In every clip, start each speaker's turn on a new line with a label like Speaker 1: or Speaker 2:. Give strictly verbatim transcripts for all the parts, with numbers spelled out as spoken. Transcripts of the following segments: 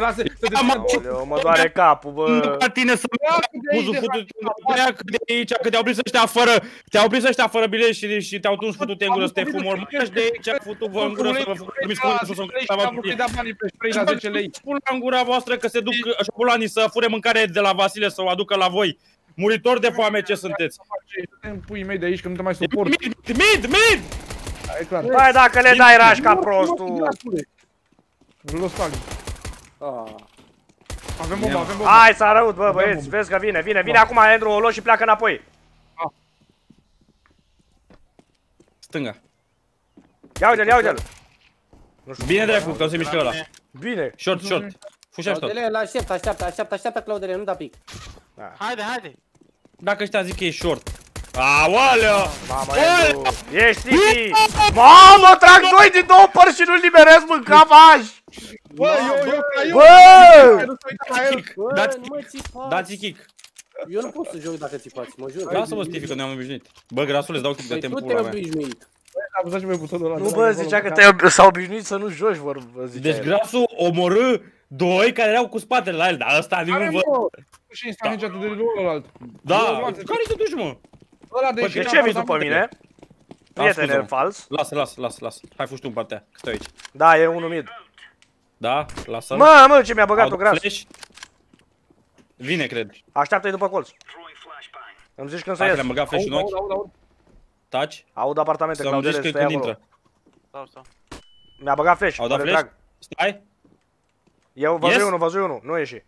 Speaker 1: case, să te
Speaker 2: Aoleu, mă doare capul, bă.
Speaker 3: Ca tine să muzul futu pleacă de aici, că te-au prins ăștia fără, te-au prins ăștia fără bilet și, și te-au tuns futu-te în gură să te fumori. Mă, de aici, futu-vă în gură să vă fumori, să vă fumori. Spun la în gura voastră că se duc șopulanii să fure mâncare de la Vasile să o aducă la voi. Muritori de foame ce sunteți.
Speaker 1: Suntem puii mei de aici că nu te mai suport.
Speaker 3: Mid, mid, mid!
Speaker 2: Hai dacă le dai raș ca prostul.
Speaker 1: Avem bomba, avem bomba.
Speaker 2: Hai s-a răut, bă, băieți, vezi că vine, vine, vine acum Andrew, o luă și pleacă înapoi.
Speaker 3: Stânga.
Speaker 2: Ia uite-l, ia uite-l.
Speaker 3: Bine dracu, că o să mișcă ăla.
Speaker 2: Bine.
Speaker 3: Short, short. Fușești tot.
Speaker 4: Claudele, așteaptă, așteaptă, așteaptă, așteaptă Claudele, nu da pic.
Speaker 5: Haide, haide.
Speaker 3: Dacă ăștia zic că e short. Aoleu!
Speaker 2: Mamă, Andrew, ești titi! Mamă, trag doi din două părți și nu-l liberez, mă, cavaj!
Speaker 1: Bă, eu, eu, ca eu!
Speaker 2: Bă!
Speaker 3: Dați kick!
Speaker 4: Eu nu pot să joc dacă țipați, mă jur.
Speaker 3: Lasă-mă, Stifi, că ne-am obișnuit. Bă, grasule, îți dau kick de timp pula mea.
Speaker 1: Nu,
Speaker 2: bă, zicea că s-a obișnuit să nu joci, vă zicea.
Speaker 3: Deci grasul omorâ doi care erau cu spatele la el, dar ăsta nu văd.
Speaker 1: Și insta headshot-ul de ălalt.
Speaker 3: Da, care-i te duci, mă?
Speaker 2: De ce vii după mine? Prietene fals.
Speaker 3: Lasă, lasă, lasă, lasă. Hai, fugi tu în partea, că stai aici.
Speaker 2: Da, e unul mid.
Speaker 3: Da, lasă-l.
Speaker 2: Mă, mă, ce mi-a băgat-o gras.
Speaker 3: Vine, cred.
Speaker 2: Așteaptă-i după colț. Îmi zici când să
Speaker 3: Hai,
Speaker 2: ies.
Speaker 3: le-am băgat flash în ochi. Taci.
Speaker 2: Aud apartamente, Claudele, stai acolo.
Speaker 5: Stau, stau.
Speaker 2: Mi-a băgat flash,
Speaker 3: Au dat flash? Stai.
Speaker 2: Eu văzui unul, văzui unul, nu ieși.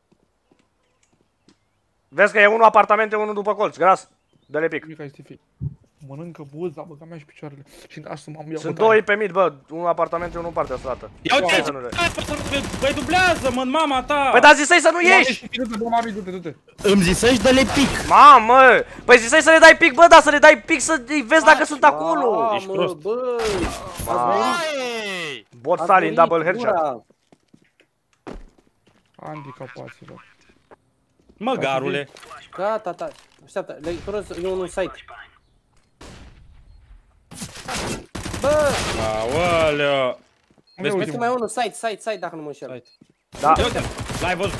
Speaker 2: Vezi că e unul apartamente, unul după colț, gras. Dă-le pic.
Speaker 1: Mănâncă buza, băga mea și picioarele. Și asta m-am iau.
Speaker 2: Sunt doi pe mid, bă, unul apartamente, unul partea strată.
Speaker 3: Ia uite, băi, dublează-mă în mama ta!
Speaker 2: Păi da, zisei să nu ieși!
Speaker 1: Du-te, du-te.
Speaker 3: Îmi zisei dă-le pic!
Speaker 2: Mamă! Păi zisei să le dai pic, bă, dar să le dai pic să vezi dacă sunt acolo!
Speaker 3: Ești prost.
Speaker 2: Bot Stalin, double headshot.
Speaker 1: Handicapaților.
Speaker 3: Măgarule.
Speaker 4: Gata, ta. Așteaptă, lectură, e unul site. Bă!
Speaker 3: Aoleu!
Speaker 4: Vezi mai unul, site, site, site, dacă nu mă înșel.
Speaker 2: Da.
Speaker 3: L-ai văzut?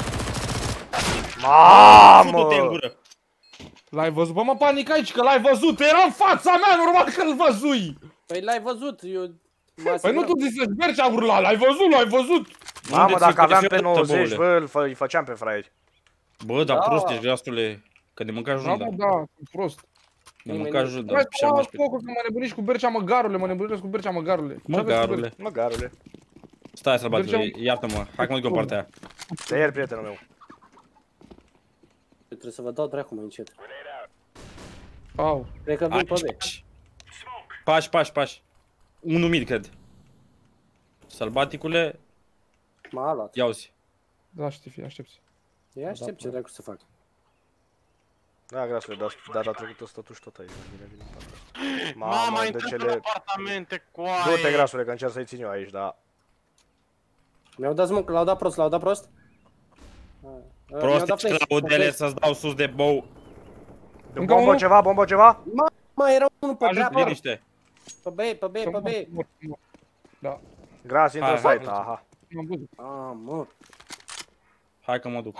Speaker 2: Mamă!
Speaker 1: L-ai văzut? Bă, mă panic aici că l-ai văzut! Era în fața mea, normal că-l văzui!
Speaker 4: Păi l-ai văzut, eu...
Speaker 1: Păi nu tu zici să mergi a urla, l-ai văzut, l-ai văzut!
Speaker 2: Mamă, dacă aveam pe nouăzeci, bă, îi făceam pe fraieri.
Speaker 3: Bă, dar prost ești, grasule. Că de mânca junda.
Speaker 1: Da, da, sunt prost.
Speaker 3: De mânca junda.
Speaker 1: Hai, mă, focul că mă nebuniști cu Bercea, măgarule, mă nebunesc cu Bercea, măgarule.
Speaker 3: Măgarule.
Speaker 2: Măgarule.
Speaker 3: Stai, sărbatule, iartă-mă. Hai că mă duc în partea aia.
Speaker 2: Te ieri, prietenul meu.
Speaker 4: Trebuie să vă dau dracu mai încet.
Speaker 1: Au.
Speaker 4: Cred că vin pe B.
Speaker 3: Pași, pași, pași. Unul mid, cred. Sălbaticule.
Speaker 4: M-a luat.
Speaker 3: Ia-uzi.
Speaker 1: Da, știi, fii, aștepți.
Speaker 4: Ia aștept ce dracu să fac.
Speaker 2: Da, grasule, dar data trecută stătuși tot aici. Bine, bine,
Speaker 5: Mama, a intrat în apartamente, coaie.
Speaker 2: Du-te, grasule, că încerc să-i țin eu aici, da.
Speaker 4: Mi-au dat smoke, l-au dat prost, l-au dat prost.
Speaker 3: Prost ești, Claudele, să-ți dau sus de bou.
Speaker 2: Bombă ceva, bombă ceva?
Speaker 4: Mă, era unul pe dreapta.
Speaker 3: Liniște.
Speaker 4: Pe B, pe B, pe B.
Speaker 1: Da.
Speaker 2: Gras, intră site, aha.
Speaker 4: Ah, mă.
Speaker 3: Hai că mă duc.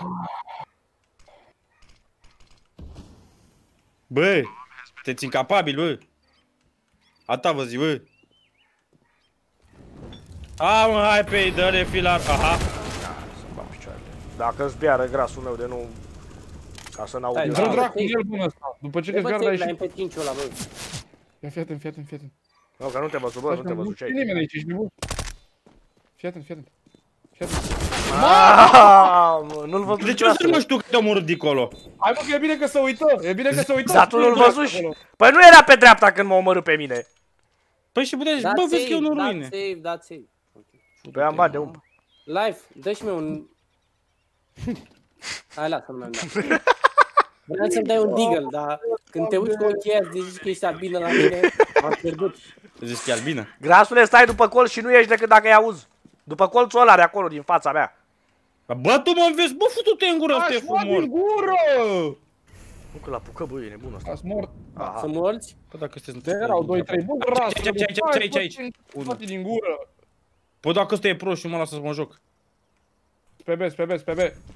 Speaker 3: Bă, te țin capabil, bă. Ata vă zi, bă. A, mă, hai pe ei, dă-le filar, aha.
Speaker 2: Dacă zbiară grasul meu de nu... Ca să n-aud.
Speaker 1: Dă dracu el până ăsta. După ce că zbiară aici...
Speaker 4: M P cinci-ul ăla, bă.
Speaker 1: Ia fii atent, fii atent, fii atent.
Speaker 2: Nu, că nu te văzut, bă, nu te văzut ce ai.
Speaker 1: Nu nimeni aici, ești nebun. Fii atent, fii atent. Fii atent.
Speaker 2: Mamă, nu-l văzut.
Speaker 3: De ce nu mă știu că te-am omorât dincolo?
Speaker 1: Hai mă că e bine că se uită, e bine că se uită.
Speaker 2: Dar tu nu-l văzut și... Păi nu era pe dreapta când m-a omorât pe mine.
Speaker 3: Păi și puteți, bă, vezi că eu nu ruine.
Speaker 4: Dați save, dați save.
Speaker 2: Păi am bani de ump.
Speaker 4: Live, dă-și mie un... Hai, lasă, nu mi-am dat. Vreau să-mi dai un deagle, dar când te uiți cu ochii aia, zici că ești albină la mine, am pierdut.
Speaker 3: Zici că e albină?
Speaker 2: Grasule, stai după colț și nu ieși decât dacă îi auzi. După colțul ăla de acolo, din fața mea.
Speaker 3: Bă, tu mă înveți, bă, futu-te în gură, te fumor.
Speaker 1: În gură!
Speaker 2: Nu că l-apucă, bă, e nebun ăsta.
Speaker 1: Ați mort.
Speaker 4: Să morți?
Speaker 3: Păi dacă sunteți...
Speaker 1: Erau doi trei, bă, ras.
Speaker 3: Aici, aici, aici, aici, aici.
Speaker 1: Toate din gură.
Speaker 3: Păi dacă ăsta e prost și mă lasă să mă joc.
Speaker 1: Pe B, pe B, pe B.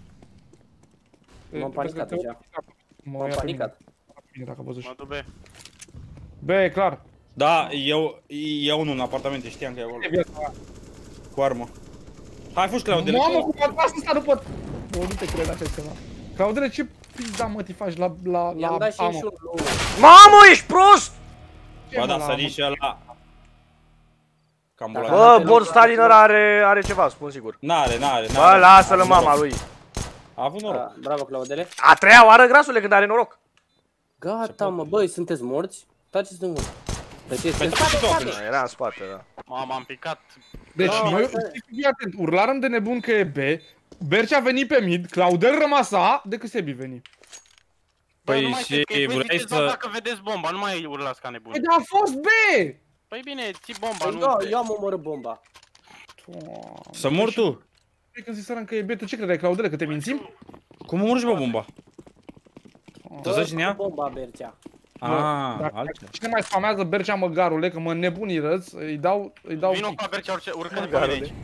Speaker 4: M-am panicat deja. M-am
Speaker 1: ia pe mine.
Speaker 4: panicat.
Speaker 1: Bine, dacă vă
Speaker 5: Mă duc B.
Speaker 1: B, e clar.
Speaker 3: Da, eu, e unul în apartamente, știam că e acolo.
Speaker 1: E viața.
Speaker 3: Cu armă. Hai, fugi, Claudele.
Speaker 1: Mamă, cum a tras ăsta, nu pot. Bă, nu te cred așa ceva. Claudele, ce pizda mă, faci la, la, la
Speaker 4: I-am dat și
Speaker 1: amă?
Speaker 4: și unul.
Speaker 2: Mamă, ești prost!
Speaker 1: Ce,
Speaker 3: Ba
Speaker 1: mă,
Speaker 3: da,
Speaker 1: la
Speaker 3: sări
Speaker 1: amă?
Speaker 3: și ăla. Cam
Speaker 4: Dacă-
Speaker 3: bulat.
Speaker 2: Bă, Born Stalin ăla are, are ceva, spun sigur.
Speaker 3: N-are, n-are,
Speaker 2: Bă,
Speaker 3: n-are.
Speaker 2: lasă-l
Speaker 3: A
Speaker 2: în
Speaker 3: avut
Speaker 2: mama
Speaker 3: noroc.
Speaker 2: lui.
Speaker 3: A avut noroc.
Speaker 4: Da, bravo, Claudele.
Speaker 2: A treia oară, grasule, când are noroc.
Speaker 4: Gata, mă, băi, sunteți morți? Taceți în urmă. Tăceți în
Speaker 3: Pentru
Speaker 4: spate,
Speaker 3: că
Speaker 4: spate.
Speaker 3: tot,
Speaker 2: Era în spate, da.
Speaker 5: Mamă, am picat.
Speaker 1: Deci,
Speaker 4: Da,
Speaker 1: noi,
Speaker 4: asta e.
Speaker 1: fii atent, urlarăm de nebun că e B, Berci a venit pe mid, Claudel rămas A, decât Sebi veni.
Speaker 3: Păi
Speaker 5: nu mai
Speaker 3: și
Speaker 5: știu, că voi
Speaker 3: vrei
Speaker 5: ziceți doar
Speaker 3: să...
Speaker 5: dacă vedeți bomba, nu mai urlați ca
Speaker 1: Păi
Speaker 5: nebuni.
Speaker 1: dar a fost B!
Speaker 5: Păi bine, ții bomba,
Speaker 4: Păi
Speaker 5: nu
Speaker 4: da,
Speaker 5: te...
Speaker 4: eu am omorât bomba.
Speaker 1: Doamne.
Speaker 3: Să mor tu?
Speaker 1: Păi când zisărăm că e B, tu ce credeai, Claudele, că te mințim?
Speaker 3: Cum mă urci, bă, bomba? Tu
Speaker 4: Bă,
Speaker 3: să cine ia?
Speaker 4: bomba, Bercea.
Speaker 3: Ah,
Speaker 1: Dacă
Speaker 3: altceva.
Speaker 1: cine mai spamează Bercea măgarule, că mă nebunii răți, îi dau, îi dau
Speaker 5: Vino
Speaker 1: kick.
Speaker 5: cu Bercea, urcă- urcă-te pe
Speaker 2: Măgarule.
Speaker 5: mine aici.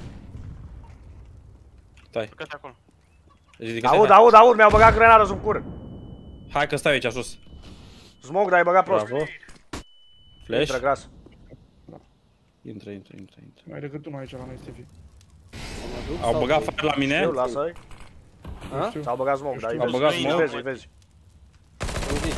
Speaker 3: Stai.
Speaker 5: Urcă-te acolo.
Speaker 3: Ridică-te,
Speaker 2: Aud,
Speaker 3: hai.
Speaker 2: aud, aud, mi-au băgat grenada sub cur.
Speaker 3: Hai că stai aici sus.
Speaker 2: Smoke, dar ai băgat prost.
Speaker 3: Bravo.
Speaker 2: Intră
Speaker 3: Flash.
Speaker 2: gras.
Speaker 3: Intră, intră, intră, intră.
Speaker 1: Mai decât tu nu aici la noi, Stevie.
Speaker 4: Mă duc
Speaker 3: Au
Speaker 4: sau
Speaker 3: băgat
Speaker 4: tu?
Speaker 3: fire la mine?
Speaker 2: Eu, lasă-i.
Speaker 4: Ha?
Speaker 1: Știu.
Speaker 2: S-au băgat smoke, dar îi
Speaker 3: Au
Speaker 2: vezi.
Speaker 3: băgat
Speaker 2: Îi
Speaker 3: smoke.
Speaker 2: vezi, îi vezi.
Speaker 4: Nu zici.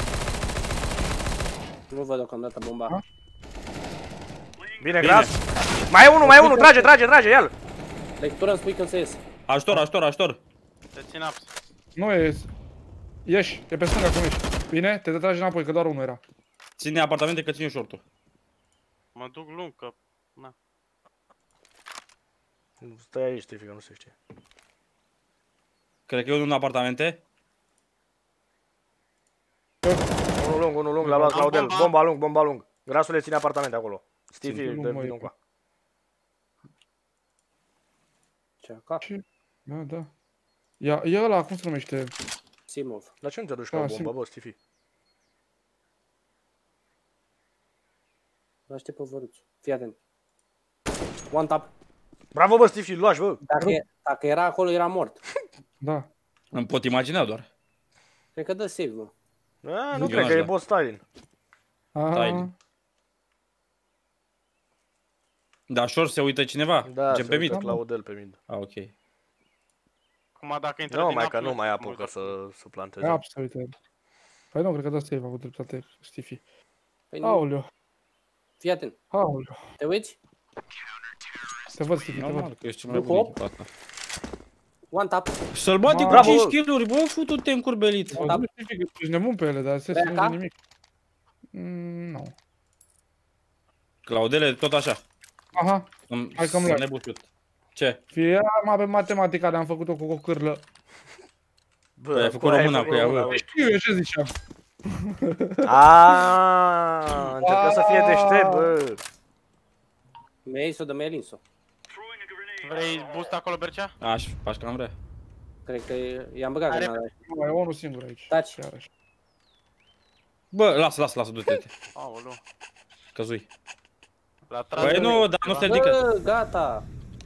Speaker 4: Nu văd deocamdată bomba.
Speaker 1: Ha?
Speaker 2: Bine, gras. Mai e unul, mai e unul, trage, trage, trage, ia-l.
Speaker 4: Lectură îmi spui când să ies.
Speaker 3: Ajutor, ajutor, ajutor.
Speaker 5: Te țin aps.
Speaker 1: Nu e... Ieși, e pe stânga cum ești. Bine, te tragi înapoi, că doar unul era.
Speaker 3: Ține apartamente că ține short-ul.
Speaker 5: Mă duc lung, că... Na.
Speaker 2: Stai aici, Tifi, că nu se știe.
Speaker 3: Cred că e unul în apartamente.
Speaker 2: Unul lung, unul lung, l-a luat
Speaker 5: Am
Speaker 2: Claudel.
Speaker 5: bomba.
Speaker 2: Bomba lung, bomba lung. Grasule ține apartamente acolo. Stifi,
Speaker 1: Țin,
Speaker 2: dă
Speaker 1: mă,
Speaker 2: vin
Speaker 1: eu.
Speaker 2: încoa.
Speaker 4: Ce acolo?
Speaker 1: Ce? Da, da. Ia, e ăla, cum se numește?
Speaker 4: Simov.
Speaker 2: Dar ce nu te duci
Speaker 1: Da,
Speaker 2: ca o
Speaker 1: simt.
Speaker 2: bombă, bă, Stifi?
Speaker 4: Vă aștept pe văruț. Fii atent. One tap.
Speaker 2: Bravo, bă, Stifi, luași, bă.
Speaker 4: Dacă, e- dacă era acolo, era mort.
Speaker 1: Da.
Speaker 3: Îmi pot imagina doar.
Speaker 4: Cred că dă save, mă.
Speaker 2: A, nu
Speaker 3: Eu
Speaker 2: cred
Speaker 3: n-aș
Speaker 2: că e
Speaker 3: da.
Speaker 2: boss Stalin.
Speaker 1: Aha.
Speaker 3: Da, short se uită cineva?
Speaker 2: Da,
Speaker 3: Gen
Speaker 2: se
Speaker 3: pe
Speaker 2: uită
Speaker 3: mid.
Speaker 2: Claudel pe mid.
Speaker 3: Ah, ok.
Speaker 5: Acum dacă intră
Speaker 2: Nu,
Speaker 5: din
Speaker 2: mai
Speaker 5: apă,
Speaker 2: că nu mai
Speaker 5: mă
Speaker 2: apucă
Speaker 5: duc.
Speaker 2: să, să planteze.
Speaker 1: E apsă, uite. Păi nu, cred că de asta e, a avut dreptate, Stifi.
Speaker 4: Păi nu.
Speaker 1: Aoleu,
Speaker 4: Fii atent.
Speaker 1: aoleu.
Speaker 4: Te uiți?
Speaker 1: Te văd, Stifi, te
Speaker 3: Normal
Speaker 1: văd.
Speaker 3: că ești cel mai
Speaker 4: După
Speaker 3: bun
Speaker 4: opt?
Speaker 3: echipa asta.
Speaker 4: One tap.
Speaker 3: Să-l bate cu
Speaker 2: Bravo,
Speaker 3: cinci
Speaker 2: bă.
Speaker 3: kill-uri, bă, futu-te în curbelit.
Speaker 1: Mă duc, Stifi, că ești nebun pe ele, dar se
Speaker 4: Vrea
Speaker 1: nu
Speaker 4: ca?
Speaker 1: nimic. Mm, nu.
Speaker 3: Claudele, tot așa.
Speaker 1: Aha,
Speaker 3: Îmi-
Speaker 1: Hai că-mi
Speaker 3: să
Speaker 1: luai.
Speaker 3: nebușut. Ce?
Speaker 1: fie arma pe matematica, dar am făcut-o cu o cârlă.
Speaker 2: Bă,
Speaker 3: Păi ai făcut româna cu ea, bă.
Speaker 1: Știu eu ce ziceam.
Speaker 2: Aaaa, încercă să fie deștept, bă.
Speaker 4: Mi-ai să o dă, mi-ai lins-o.
Speaker 5: Vrei boost acolo, Bercea?
Speaker 3: Aș, aș cam vrea.
Speaker 4: Cred că e- i-am băgat
Speaker 5: Are-
Speaker 4: grenada.
Speaker 1: Nu, mai e unul singur aici.
Speaker 4: Taci.
Speaker 1: Iarăși.
Speaker 3: Bă, lasă, lasă, lasă, du-te.
Speaker 5: Aoleu.
Speaker 3: Căzui.
Speaker 5: La tras.
Speaker 3: Băi, nu, dar nu se ridică.
Speaker 4: Bă, gata.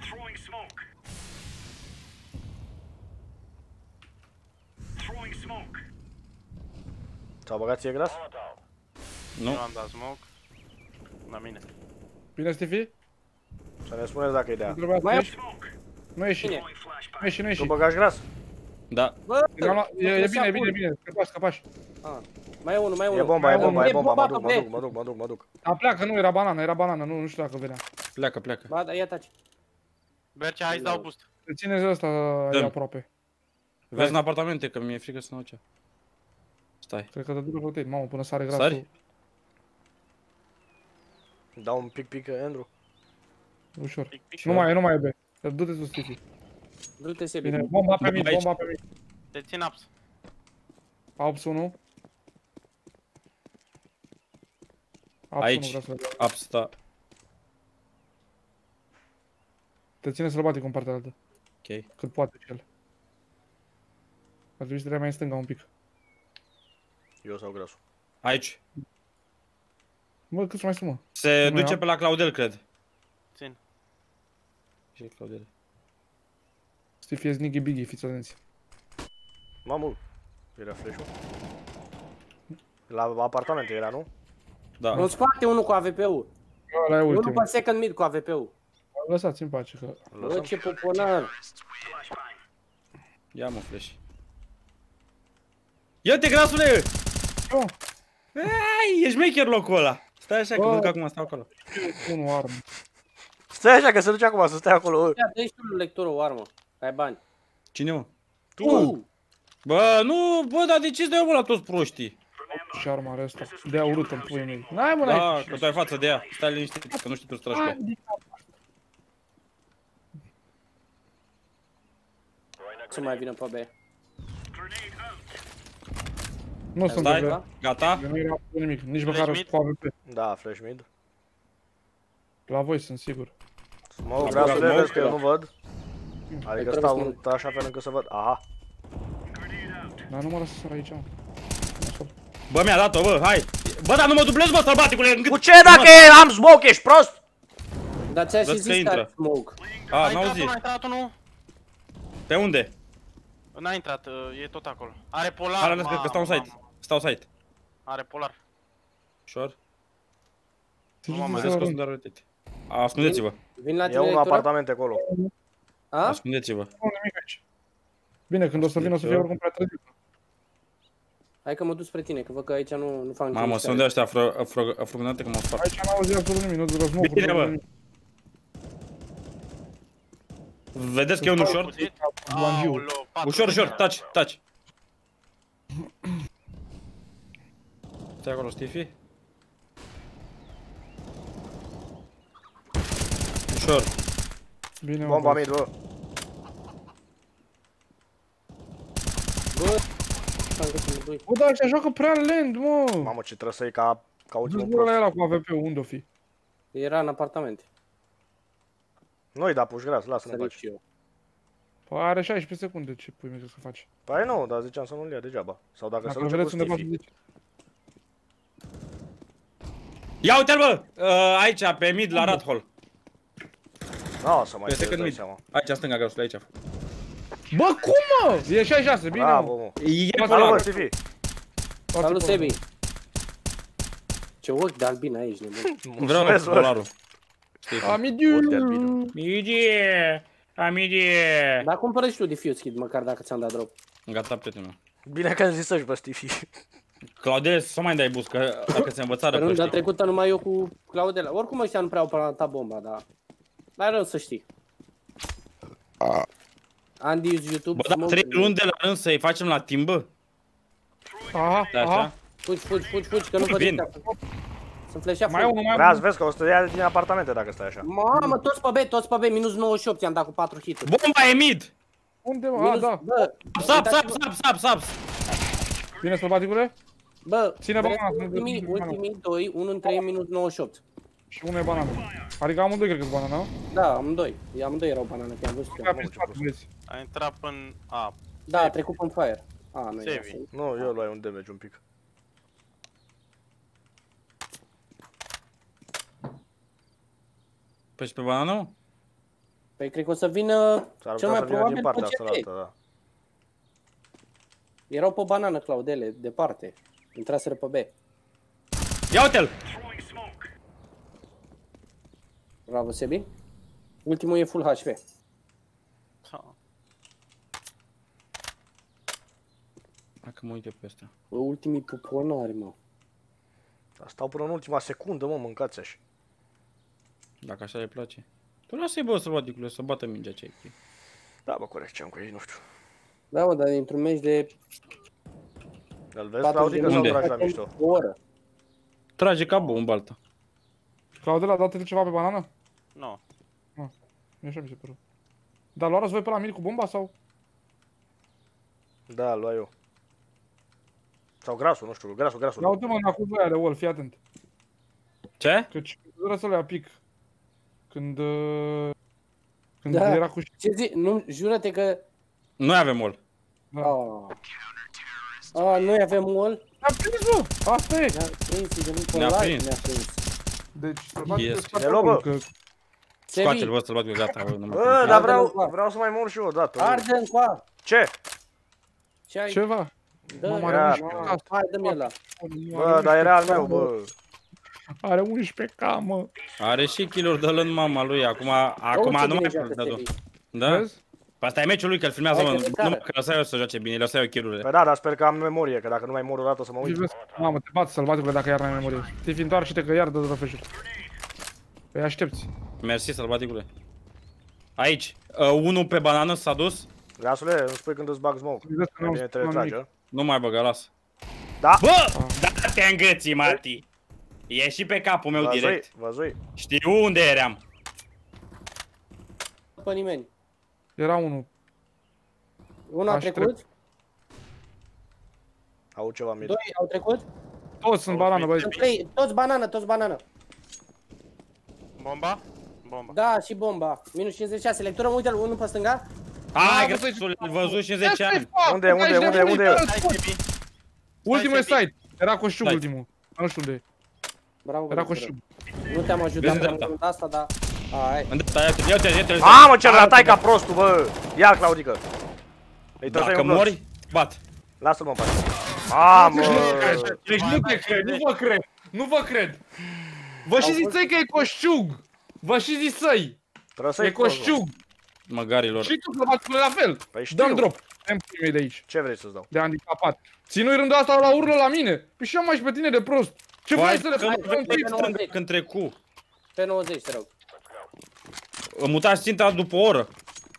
Speaker 2: S-au băgat ție gras?
Speaker 3: Nu.
Speaker 5: Nu am dat smoke. La mine.
Speaker 1: Bine, Stifi?
Speaker 2: Să ne spuneți dacă e de
Speaker 1: Nu
Speaker 2: aia.
Speaker 1: trebuia să
Speaker 4: Mai
Speaker 1: ieși? Nu ieși.
Speaker 4: Bine.
Speaker 1: Nu ieși, nu ieși.
Speaker 2: Tu băgași gras?
Speaker 3: Da.
Speaker 4: Bă,
Speaker 1: Am luat- E, e bine, e bine, e
Speaker 4: bine.
Speaker 1: bine. Scăpași, scăpași.
Speaker 4: Mai e unul, mai e
Speaker 2: E
Speaker 4: unul.
Speaker 2: bomba, e
Speaker 1: Mai
Speaker 2: bomba, e
Speaker 4: e
Speaker 2: bomba, mă
Speaker 4: bomba
Speaker 2: duc, mă
Speaker 4: pe
Speaker 2: duc, mă duc, mă duc, mă duc.
Speaker 1: Dar pleacă, nu, era banană, era banană, nu, nu știu dacă venea.
Speaker 3: Pleacă, pleacă.
Speaker 4: Ba, da, ia taci.
Speaker 5: Bercea, hai să dau boost.
Speaker 1: Te țineți ăsta e
Speaker 3: Dă-mi.
Speaker 1: aproape.
Speaker 3: Vezi în apartamente, că mi-e frică să nu ce. Stai.
Speaker 1: Cred că te ducă rotate. Mamă, până sare
Speaker 3: Sari?
Speaker 1: grasul.
Speaker 2: Dau un pic, pic, Andrew.
Speaker 1: Ușor.
Speaker 5: Pic, pic.
Speaker 1: Nu mai e, nu mai e B. Du-te sus, Stifi.
Speaker 4: Du-te, Sebi.
Speaker 1: Bine, bomba pe
Speaker 3: Bomba
Speaker 1: mid,
Speaker 3: aici.
Speaker 1: bomba pe mid.
Speaker 5: Te țin aps.
Speaker 1: Ups unu. Ups
Speaker 3: Aici.
Speaker 1: unu, vreau să vedem.
Speaker 3: Ups, da.
Speaker 1: Te ține sălbatic în partea altă.
Speaker 3: Ok.
Speaker 1: Cât poate și el. Ar trebui să te mai în stânga un pic.
Speaker 2: Eu sau grasul.
Speaker 3: Aici.
Speaker 1: Mă, cât mai sunt, mă?
Speaker 3: Se
Speaker 1: Nu
Speaker 3: duce
Speaker 1: iau.
Speaker 3: pe la Claudel, cred.
Speaker 5: Țin.
Speaker 3: Ce e Claudel?
Speaker 1: Să fie Sniggy Biggy, fiți atenți.
Speaker 2: Mamă, era flash-ul. La apartamente era, nu?
Speaker 3: Da.
Speaker 4: În spate unul cu A V P-ul.
Speaker 1: Ăla e
Speaker 4: Unul
Speaker 1: ultimul.
Speaker 4: pe second mid cu A V P-ul.
Speaker 1: Lăsați-mi pace că...
Speaker 4: Bă, ce poponar.
Speaker 3: Ia mă, flash. Ia-te, grasule!
Speaker 1: Eu,
Speaker 3: Ai, ești maker locul ăla. Stai așa, că
Speaker 1: Bă.
Speaker 3: văd că acum stau acolo.
Speaker 1: unul armă.
Speaker 2: Stai așa că se duce acum să stai acolo.
Speaker 4: Ia, dă-i și tu lectură o armă. Ai bani.
Speaker 3: Cine, mă?
Speaker 4: Tu!
Speaker 3: Bă, nu, bă, dar de ce-ți dai mă la toți proștii?
Speaker 1: Și arma are asta. De-aia urât în puii mei. N-ai mă, n-ai.
Speaker 3: Da, că tu ai față de ea. Stai liniștit, că nu știi tu să tragi pe ea.
Speaker 4: Să mai vină pe B.
Speaker 1: Nu sunt
Speaker 3: Stai,
Speaker 1: de vrea.
Speaker 3: gata?
Speaker 1: Nu era nimic, nici măcar
Speaker 5: Flash
Speaker 1: cu A V P.
Speaker 2: Da, flash mid.
Speaker 1: La voi sunt sigur.
Speaker 2: Mă, vreau să le vezi că eu nu văd. Adică
Speaker 4: trebuie
Speaker 2: stau
Speaker 4: să-
Speaker 2: în- așa fel încât să văd. Aha.
Speaker 1: Dar nu mă lasă să sar aici, mă.
Speaker 3: Bă, mi-a dat-o, bă, hai! Bă, dar nu mă dublezi, bă, sălbaticule! în
Speaker 2: Cu
Speaker 3: gât.
Speaker 2: ce dacă am smoke, ești prost?
Speaker 4: Dar ți-a și
Speaker 3: Vezi că
Speaker 4: zis
Speaker 3: intră.
Speaker 4: că smoke.
Speaker 3: A,
Speaker 5: A
Speaker 3: n-au
Speaker 5: intrat
Speaker 3: zis.
Speaker 5: unul, a intrat unul.
Speaker 3: Pe unde?
Speaker 5: N-a intrat, e tot acolo. Are polar.
Speaker 3: Are, că stau în site. Stau în site.
Speaker 5: Are polar.
Speaker 3: Ușor.
Speaker 1: Să
Speaker 5: Nu
Speaker 1: știți
Speaker 5: mă mai
Speaker 1: să
Speaker 3: Vedeți că
Speaker 1: arăt.
Speaker 3: sunt doar uite. Ascundeți-vă.
Speaker 4: Vin la
Speaker 2: E
Speaker 4: tine
Speaker 2: un
Speaker 4: lectură?
Speaker 2: apartament acolo.
Speaker 4: A?
Speaker 3: Ascundeți-vă.
Speaker 1: Nu, nimic aici. Bine, când o să vin o să fie oricum prea târziu.
Speaker 4: Hai că mă duc spre tine, că văd că aici nu, nu fac nicio
Speaker 3: Mamă,
Speaker 4: mișcare.
Speaker 3: sunt de ăștia frăgânate că m-au spart.
Speaker 1: Aici n-au auzit absolut nimic, nu-ți răsmă.
Speaker 3: Bine, bă. Vedeți că e unul short?
Speaker 1: Blangiu.
Speaker 3: Ușor, ușor, taci, taci. Stai acolo, Stifi. Ușor.
Speaker 1: Bine, mă,
Speaker 2: Bomba
Speaker 1: bă.
Speaker 2: mid, bă.
Speaker 4: Bă, am găsit mă doi.
Speaker 1: Bă, dar ăștia joacă prea lent, mă.
Speaker 2: Mamă, ce trăsăi ca, ca ultimul
Speaker 1: Du-ți la
Speaker 2: prost.
Speaker 1: ăla cu A V P-ul, unde o fi?
Speaker 4: Era în apartamente.
Speaker 2: Nu-i da puși gras, lasă-ne
Speaker 4: Sărit
Speaker 2: pace.
Speaker 4: și eu.
Speaker 1: Păi are șaisprezece secunde, ce pui mei să faci?
Speaker 2: Păi nu, dar ziceam să nu-l ia degeaba. Sau dacă se
Speaker 1: Dacă
Speaker 2: duce cu
Speaker 1: vedeți undeva să
Speaker 2: Stifi.
Speaker 1: zici.
Speaker 3: Ia uite-l, bă! Uh, aici, pe mid, la rat hole.
Speaker 2: Nu o să mai
Speaker 3: Pe
Speaker 2: te
Speaker 3: second
Speaker 2: dai
Speaker 3: mid.
Speaker 2: seama.
Speaker 3: Aici, în stânga, grasul, aici.
Speaker 1: Bă, cum, mă? E șaizeci și șase, bine,
Speaker 2: Bravo,
Speaker 1: mă.
Speaker 2: mă.
Speaker 3: E
Speaker 1: Bă,
Speaker 2: Salut,
Speaker 3: polar.
Speaker 2: bă, Stifi.
Speaker 4: Salut, Sebi! Ce ochi de albin ai, ești nebun.
Speaker 3: Vreau
Speaker 2: Mulțumesc, bă.
Speaker 3: polarul.
Speaker 1: Amidiu!
Speaker 2: Ori de albine.
Speaker 3: Midie! Amidie!
Speaker 4: Dar cumpără și tu diffuse kit, măcar dacă ți-am dat drop.
Speaker 3: Gata, prietenul.
Speaker 2: Bine că am zis să-și, bă, Stifi.
Speaker 3: Claude, să mai dai bus, că dacă se învățară
Speaker 4: Pe rândul
Speaker 3: proștii.
Speaker 4: trecută numai eu cu Claudela. Oricum ăștia nu prea au plantat bomba, dar... Mai rău să știi. Andy use YouTube.
Speaker 3: Bă, dar
Speaker 4: smoke.
Speaker 3: trei runde la rând să-i facem la timp, bă?
Speaker 1: Aha,
Speaker 3: Da,
Speaker 1: aha.
Speaker 3: așa?
Speaker 4: Fugi, fugi, fugi, fugi, că nu văd
Speaker 3: Bine.
Speaker 4: ăștia. Sunt flash-a
Speaker 1: Mai e
Speaker 4: full.
Speaker 1: unul, mai e
Speaker 2: Vreau,
Speaker 1: unul.
Speaker 2: vezi că o să te ia din apartamente dacă stai așa.
Speaker 4: Mamă, toți pe B, toți pe B, minus nouăzeci și opt, i-am dat cu patru hituri.
Speaker 3: Bomba e mid!
Speaker 1: Unde, mă? A,
Speaker 4: Minus,
Speaker 1: da.
Speaker 4: bă,
Speaker 3: Sap, sap, sap, sap, sap!
Speaker 1: Bine, sălbaticule?
Speaker 4: bă,
Speaker 1: Ține
Speaker 4: vedeți,
Speaker 1: banana,
Speaker 4: ultimii,
Speaker 1: ține banana.
Speaker 4: ultimii doi, unul între ei minus nouăzeci și opt.
Speaker 1: Și unul e banană. Adică amândoi cred că sunt banană, nu?
Speaker 4: Da, amândoi, amândoi erau banane, că am văzut
Speaker 1: Ia
Speaker 4: eu.
Speaker 1: pe spate, vezi.
Speaker 5: A intrat până... A,
Speaker 4: Da, a trecut pe fire. A, nu e
Speaker 5: Sevi.
Speaker 4: așa.
Speaker 2: Nu, eu luai un damage un pic.
Speaker 3: Păi și pe banană, mă?
Speaker 4: Păi cred că o să vină
Speaker 2: S-ar
Speaker 4: cel
Speaker 2: putea
Speaker 4: mai
Speaker 2: să vină
Speaker 4: probabil
Speaker 2: din
Speaker 4: pe
Speaker 2: partea asta,
Speaker 4: C T.
Speaker 2: da.
Speaker 4: Erau pe banană, Claudele, departe. Intraseră pe B.
Speaker 3: Ia uite-l!
Speaker 4: Bravo, Sebi. Ultimul e full H P.
Speaker 5: da.
Speaker 3: Hai că mă uit eu pe ăsta.
Speaker 4: Bă, ultimii puponari, mă.
Speaker 2: Dar stau până în ultima secundă, mă, mâncați așa.
Speaker 3: Dacă așa le place. Tu lasă-i, bă, sălbaticule, să bată mingea ce ai.
Speaker 2: Da, bă, corect, ce am cu ei, nu știu.
Speaker 4: Da, mă, dar dintr-un meci de
Speaker 2: Îl vezi,
Speaker 4: patruzeci de
Speaker 2: Claudică, sau
Speaker 3: Unde?
Speaker 2: tragi la
Speaker 4: minute,
Speaker 2: mișto?
Speaker 4: o oră.
Speaker 3: Trage ca bombă alta.
Speaker 1: Claudela, dată ceva pe banană?
Speaker 5: Nu.
Speaker 1: Nu așa mi se pare. Dar luați voi pe la mine cu bomba sau?
Speaker 2: Da, luai eu. Sau grasul, nu știu, grasul, grasul.
Speaker 1: Ia uite mă, în cu aia de wall, fii atent.
Speaker 3: Ce?
Speaker 1: Căci vreau să le ia pic. Când... uh, Când
Speaker 4: Da.
Speaker 1: era cu...
Speaker 4: Ce zi? Nu, jură-te că...
Speaker 3: Noi avem ol.
Speaker 1: Da.
Speaker 4: Ah. Ah, noi avem wall.
Speaker 1: Ne-a prins, bă! Asta e!
Speaker 4: Ne-a prins, e de mult pe
Speaker 3: Ne-a
Speaker 4: live,
Speaker 3: prins.
Speaker 4: ne-a prins.
Speaker 1: Deci, să
Speaker 3: Yes.
Speaker 1: faci
Speaker 2: Ne luă, bă.
Speaker 1: că
Speaker 3: Scoate-l, bă, să-l bag eu, gata. Bă, nu mai
Speaker 2: Bă, dar vreau, vreau să mai mor și eu odată.
Speaker 4: Arde încoa.
Speaker 2: Ce?
Speaker 4: Ce ai?
Speaker 1: Ceva.
Speaker 4: Dă,
Speaker 1: Mama
Speaker 2: ia.
Speaker 1: are unsprezece K.
Speaker 4: hai, dă-mi ăla.
Speaker 2: Bă, dar era al meu, bă.
Speaker 1: Are unsprezece K, mă.
Speaker 3: Are și kill-uri, dă-l în mama lui, acum, acum
Speaker 4: Uite
Speaker 3: nu
Speaker 4: bine
Speaker 3: mai
Speaker 4: joacă
Speaker 3: da,
Speaker 4: Sebi.
Speaker 3: da?
Speaker 1: Vezi?
Speaker 3: Păi asta e meciul lui, că îl filmează,
Speaker 4: Hai
Speaker 3: mă,
Speaker 4: că
Speaker 3: nu
Speaker 4: care.
Speaker 3: mă, că lăsai eu să joace bine, lăsai eu kill-urile.
Speaker 2: Păi da, dar sper că am memorie, că dacă nu mai mor o dată o să mă
Speaker 1: Și
Speaker 2: uit.
Speaker 1: vezi, mamă, te bat sălbaticule dacă iar n-ai memorie. Te fi întoarce-te că iar dă răfeșuri. Păi aștepți.
Speaker 3: Mersi, sălbaticule. Aici, uh, unul pe banană s-a dus.
Speaker 2: Gasule, îmi spui când îți bag smoke.
Speaker 1: Vezi că
Speaker 2: Mai
Speaker 1: n-am
Speaker 2: bine te
Speaker 1: spus
Speaker 2: retrage,
Speaker 1: nimic.
Speaker 3: Nu mai băga, lasă.
Speaker 2: Da.
Speaker 3: Bă! Da, te îngății, Mati. E și pe capul meu
Speaker 2: Văzui,
Speaker 3: direct.
Speaker 2: văzui.
Speaker 3: Știu unde eram.
Speaker 4: Pe nimeni.
Speaker 1: Era unul.
Speaker 4: Unul a
Speaker 1: Aș
Speaker 4: trecut,
Speaker 2: Au ceva mid.
Speaker 4: doi au trecut.
Speaker 1: Toți sunt banană, băi.
Speaker 4: Sunt trei, toți banană, toți banană.
Speaker 5: Bomba? Bomba.
Speaker 4: Da, și bomba. Minus cincizeci și șase, lectură, uite-l, unul pe stânga.
Speaker 3: Hai,
Speaker 1: bă,
Speaker 3: grăsul, îl văzut și zece ani.
Speaker 2: Unde, unde, unde, unde?
Speaker 5: Hai, Sebi.
Speaker 1: Ultimul e
Speaker 5: Stai,
Speaker 1: site. Era coșciug
Speaker 3: Stai.
Speaker 1: ultimul. Nu știu unde e.
Speaker 4: Bravo,
Speaker 1: Era
Speaker 4: lectură.
Speaker 1: coșciug.
Speaker 4: Nu te-am ajutat
Speaker 3: Vezi
Speaker 4: prea
Speaker 3: dreapta.
Speaker 4: mult asta, dar... Hai.
Speaker 3: În dreapta, ia-te, ia-te, ia-te.
Speaker 2: Mamă, ce ratai ca prostul, bă! Ia-l, Claudică. Îi tot
Speaker 3: Dacă mori, bat.
Speaker 2: Lasă-l, mă, în pace. Mamă!
Speaker 1: Deci nu te cred, nu vă cred. Nu vă cred. Vă și ziței că e coșciug. Vă și ziței.
Speaker 2: Trebuie să
Speaker 1: E
Speaker 2: iei prost, mă.
Speaker 1: coșciug.
Speaker 3: Măgarilor.
Speaker 1: Și tu sălbaticule la fel.
Speaker 2: Păi știu.
Speaker 1: Dăm drop. Dăm primii de aici.
Speaker 2: Ce vrei să-ți dau?
Speaker 1: De handicapat. Ținui rândul asta la urlă la mine. Păi și eu mai și pe tine de prost. Ce vrei
Speaker 3: Vai,
Speaker 1: să le
Speaker 3: că
Speaker 1: fac?
Speaker 3: nu vrei stângă când trecu.
Speaker 4: Pe nouăzeci, te rog.
Speaker 3: Îmi mutați ținta după o oră.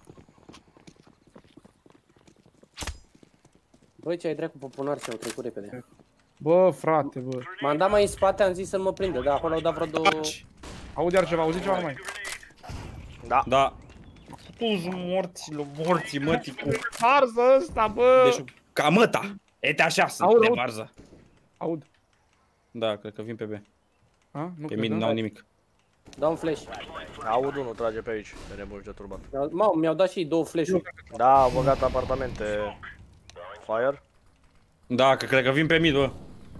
Speaker 4: Băi, ce ai dracu pe punar și au trecut repede.
Speaker 1: Bă, frate, bă.
Speaker 4: M-am dat mai în spate, am zis să-l mă prindă, dar acolo au dat vreo două...
Speaker 1: Auzi iar ceva, auzi ceva numai.
Speaker 2: Da.
Speaker 3: Da. Tu-ți morților, morții, mătii cu...
Speaker 1: Arză ăsta, bă.
Speaker 3: Deci, ca măta. Ete așa sunt
Speaker 1: Aud,
Speaker 3: de
Speaker 1: aud.
Speaker 3: varză.
Speaker 1: Aud.
Speaker 3: Da, cred că vin pe B.
Speaker 1: A? Nu
Speaker 3: Pe
Speaker 1: cred,
Speaker 3: mine
Speaker 1: da?
Speaker 3: n-au nimic.
Speaker 4: Dau un flash.
Speaker 2: Aud unul, trage pe aici. De nebuși de turbat.
Speaker 4: Mamă, mi-au dat și ei două flash-uri.
Speaker 2: Da, au băgat apartamente. Fire.
Speaker 3: Da, că cred că vin pe mid, bă.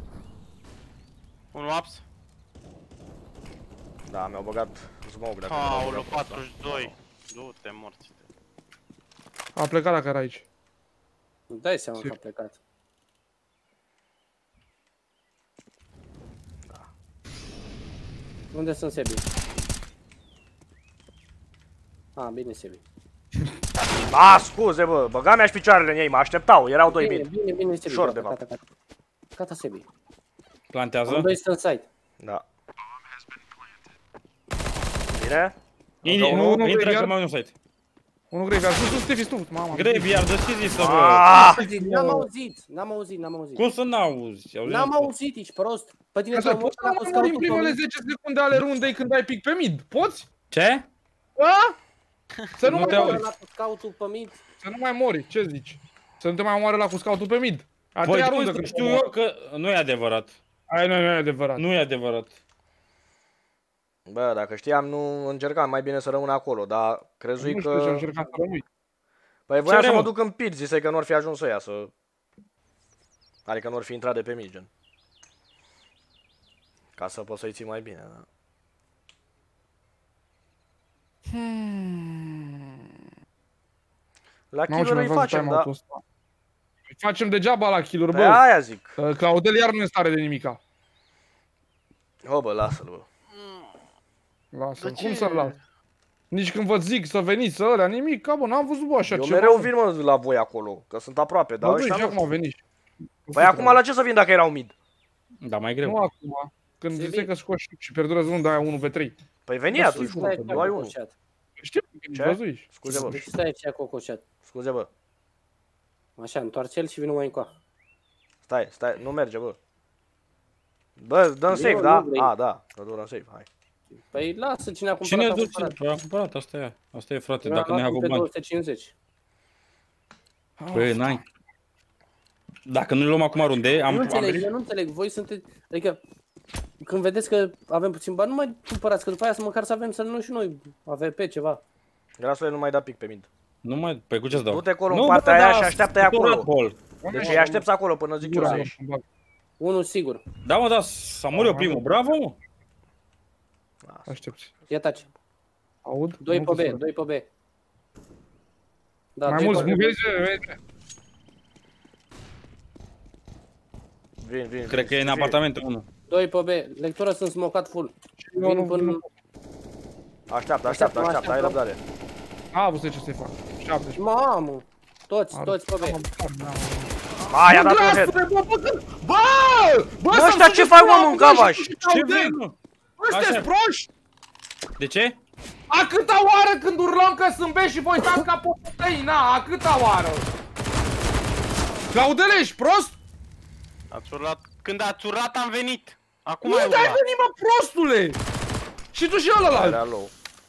Speaker 5: Un ups.
Speaker 2: Da, mi-au băgat smoke dacă
Speaker 5: Aoleu, patruzeci și doi. Du-te, morți.
Speaker 1: A plecat dacă era aici.
Speaker 4: Îmi dai seama că a plecat. Unde sunt Sebi? A, bine Sebi.
Speaker 2: A, scuze, bă, băga mea și picioarele în ei, mă așteptau, erau doi
Speaker 4: Bine,
Speaker 2: mid.
Speaker 4: bine, bine Sebi.
Speaker 2: Short,
Speaker 4: Gata,
Speaker 2: de fapt.
Speaker 4: gata, gata. Gata Sebi.
Speaker 3: Plantează.
Speaker 4: Am doi sunt site.
Speaker 2: Da. Bine?
Speaker 3: Ini,
Speaker 1: Unul,
Speaker 3: nu,
Speaker 1: unul,
Speaker 3: intră
Speaker 1: iar-
Speaker 3: că mai unul site.
Speaker 1: Unul graveyard. Sus, sus, Steffi, sus. Mama.
Speaker 3: Graveyard, deschizi să bă.
Speaker 2: Ah!
Speaker 4: N-am auzit, n-am auzit, n-am auzit.
Speaker 3: Cum să n-auzi? Auzi?
Speaker 4: N-am auzit, ești prost. Pe tine
Speaker 1: Asta
Speaker 4: te-au
Speaker 1: poți
Speaker 4: mutat
Speaker 1: să
Speaker 4: la
Speaker 1: mă în
Speaker 4: scoutul
Speaker 1: primele
Speaker 4: pe
Speaker 1: zece secunde ale rundei când ai pic pe mid? Poți?
Speaker 3: Ce?
Speaker 1: A? Să nu
Speaker 3: Nu
Speaker 1: mai
Speaker 3: te
Speaker 1: mori.
Speaker 3: auzi.
Speaker 4: la scoutul pe mid.
Speaker 1: Să nu mai mori. Ce zici? Să nu te mai omoare la cu scoutul pe mid. A
Speaker 3: Păi
Speaker 1: treia
Speaker 3: cum
Speaker 1: rundă
Speaker 3: să
Speaker 1: că
Speaker 3: știu eu că nu e adevărat.
Speaker 1: Ai, nu, nu e adevărat.
Speaker 3: Nu e adevărat.
Speaker 2: Bă, dacă știam, nu încercam, mai bine să rămân acolo, dar crezui
Speaker 1: Nu știu ce am
Speaker 2: că...
Speaker 1: încercat să rămâi.
Speaker 2: Păi voiam
Speaker 3: Ce
Speaker 2: să mă
Speaker 3: vrem?
Speaker 2: duc în pit, zisei că nu ar fi ajuns să ia, să... Adică nu ar fi intrat de pe mid, gen. Ca să poți să-i ții mai bine, da. La
Speaker 1: N-au ce
Speaker 2: kill
Speaker 1: mai
Speaker 2: îi
Speaker 1: văzut
Speaker 2: facem, da.
Speaker 1: time-out-ul ăsta. Îi facem degeaba la kill-uri,
Speaker 2: Pe
Speaker 1: bă.
Speaker 2: aia zic.
Speaker 1: Uh, Claudel iar nu e în stare de nimica.
Speaker 2: O, bă, lasă-l, bă.
Speaker 1: Lasă-l.
Speaker 5: De
Speaker 1: Cum
Speaker 5: ce?
Speaker 1: să-l las? Nici când vă zic să veniți să ălea, nimic, ca bă, n-am văzut bă așa
Speaker 2: Eu
Speaker 1: ceva.
Speaker 2: mereu vin, mă, la voi acolo, că sunt aproape, dar
Speaker 1: Bă,
Speaker 2: ăștia
Speaker 1: și
Speaker 2: nu
Speaker 1: acum
Speaker 2: știu.
Speaker 1: au venit.
Speaker 2: Păi acum la ce să vin dacă erau mid?
Speaker 3: Da, mai
Speaker 1: Nu
Speaker 3: greu.
Speaker 1: acum. Când
Speaker 4: Sebi.
Speaker 1: zice că scoși și perdurează runda aia unu v trei.
Speaker 2: Păi veni
Speaker 1: Da,
Speaker 2: atunci,
Speaker 1: sigur,
Speaker 2: cum?
Speaker 4: Stai
Speaker 2: Că doi unu.
Speaker 4: cocoșat.
Speaker 1: Știu,
Speaker 2: Ce?
Speaker 1: văzui.
Speaker 2: Scuze, bă.
Speaker 4: Deci stai aici cocoșat.
Speaker 2: Scuze, bă.
Speaker 4: Așa, întoarce-l și vină mai încoa.
Speaker 2: Stai, stai, nu merge, bă. Bă, dăm
Speaker 4: Nu,
Speaker 2: safe,
Speaker 4: nu
Speaker 2: da?
Speaker 4: vrei.
Speaker 2: A, da, că dăm safe, hai.
Speaker 4: Păi lasă, cine a cumpărat,
Speaker 3: Cine
Speaker 4: a
Speaker 3: duce?
Speaker 4: cumpărat.
Speaker 3: Păi a cumpărat, asta e. Asta e, frate,
Speaker 4: Eu
Speaker 3: dacă
Speaker 4: am
Speaker 3: ne-a
Speaker 4: luat
Speaker 3: avut
Speaker 4: pe
Speaker 3: bani.
Speaker 4: două sute cincizeci.
Speaker 3: Băi, n-ai. Dacă nu luăm acum runde, am...
Speaker 4: Nu
Speaker 3: am
Speaker 4: înțeleg,
Speaker 3: venit-
Speaker 4: eu nu înțeleg, voi sunteți, adică când vedeți că avem puțin bani, nu mai cumpărați, că după aia să măcar să avem să nu și noi A V P ceva.
Speaker 2: Grasule nu mai da pic pe mid.
Speaker 3: Nu mai... Păi cu ce-ți dau?
Speaker 2: Du-te acolo în
Speaker 3: Nu,
Speaker 2: partea
Speaker 3: bă,
Speaker 2: aia
Speaker 3: da,
Speaker 2: și așteaptă-i acolo.
Speaker 3: Bol.
Speaker 2: Deci îi aștepți acolo până zic eu să ieși.
Speaker 4: Unul sigur,
Speaker 3: Da, mă, da, să mor eu primul. Bravo, mă.
Speaker 1: Aștepți.
Speaker 4: ia taci.
Speaker 1: Aud?
Speaker 4: Doi
Speaker 1: Nu
Speaker 4: pe
Speaker 1: că
Speaker 4: B,
Speaker 1: sună.
Speaker 4: doi pe B. Da,
Speaker 1: Mai
Speaker 4: doi
Speaker 1: mulți,
Speaker 4: pe
Speaker 1: nu
Speaker 4: B.
Speaker 1: vezi? vezi?
Speaker 2: Vin, vin,
Speaker 3: Cred că e în apartament unul.
Speaker 4: Doi pe B. Lectura sunt smocat full.
Speaker 1: Eu
Speaker 4: Vin
Speaker 1: nu-
Speaker 4: până...
Speaker 1: nu-
Speaker 2: Așteaptă, așteaptă,
Speaker 4: Așteaptă,
Speaker 2: așteaptă, ai
Speaker 4: așteaptă.
Speaker 2: răbdare.
Speaker 1: A, avut ce să-i fac. șaptesprezece.
Speaker 4: Mamă! Toți,
Speaker 1: Ar-
Speaker 4: toți pe B.
Speaker 2: A, i-a dat un head.
Speaker 1: Bă, bă, bă, bă, bă,
Speaker 2: Bă, ăștia ce fac, mă, în cavaș?
Speaker 3: Ce vrei, mă?
Speaker 1: Bă, sunteți
Speaker 3: Așa.
Speaker 1: proști?
Speaker 3: De ce?
Speaker 1: A câta oară când urlăm că sunt beși și voi stați ca popătăi, na, a câta oară? Claudele, ești prost?
Speaker 5: Ați urlat. Când ați urlat am venit. Acum ai
Speaker 1: Unde ai
Speaker 5: urlat.
Speaker 1: venit, mă, prostule? Și tu și ălălalt.
Speaker 2: Era low.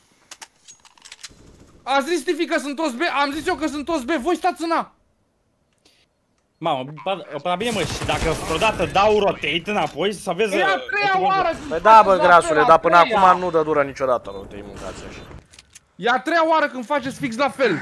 Speaker 1: Ați zis Tifi că sunt toți B, am zis eu că sunt toți B, voi stați în A.
Speaker 3: Mamă, până bine mă, și dacă vreodată dau rotate înapoi, să vezi...
Speaker 1: E a treia oară când
Speaker 2: Păi da, bă,
Speaker 1: faceți la
Speaker 2: grasule,
Speaker 1: fel,
Speaker 2: dar
Speaker 1: a
Speaker 2: până
Speaker 1: treia.
Speaker 2: acum nu dă dură niciodată, nu te-i mâncați așa.
Speaker 1: E a treia oară când faceți fix la fel.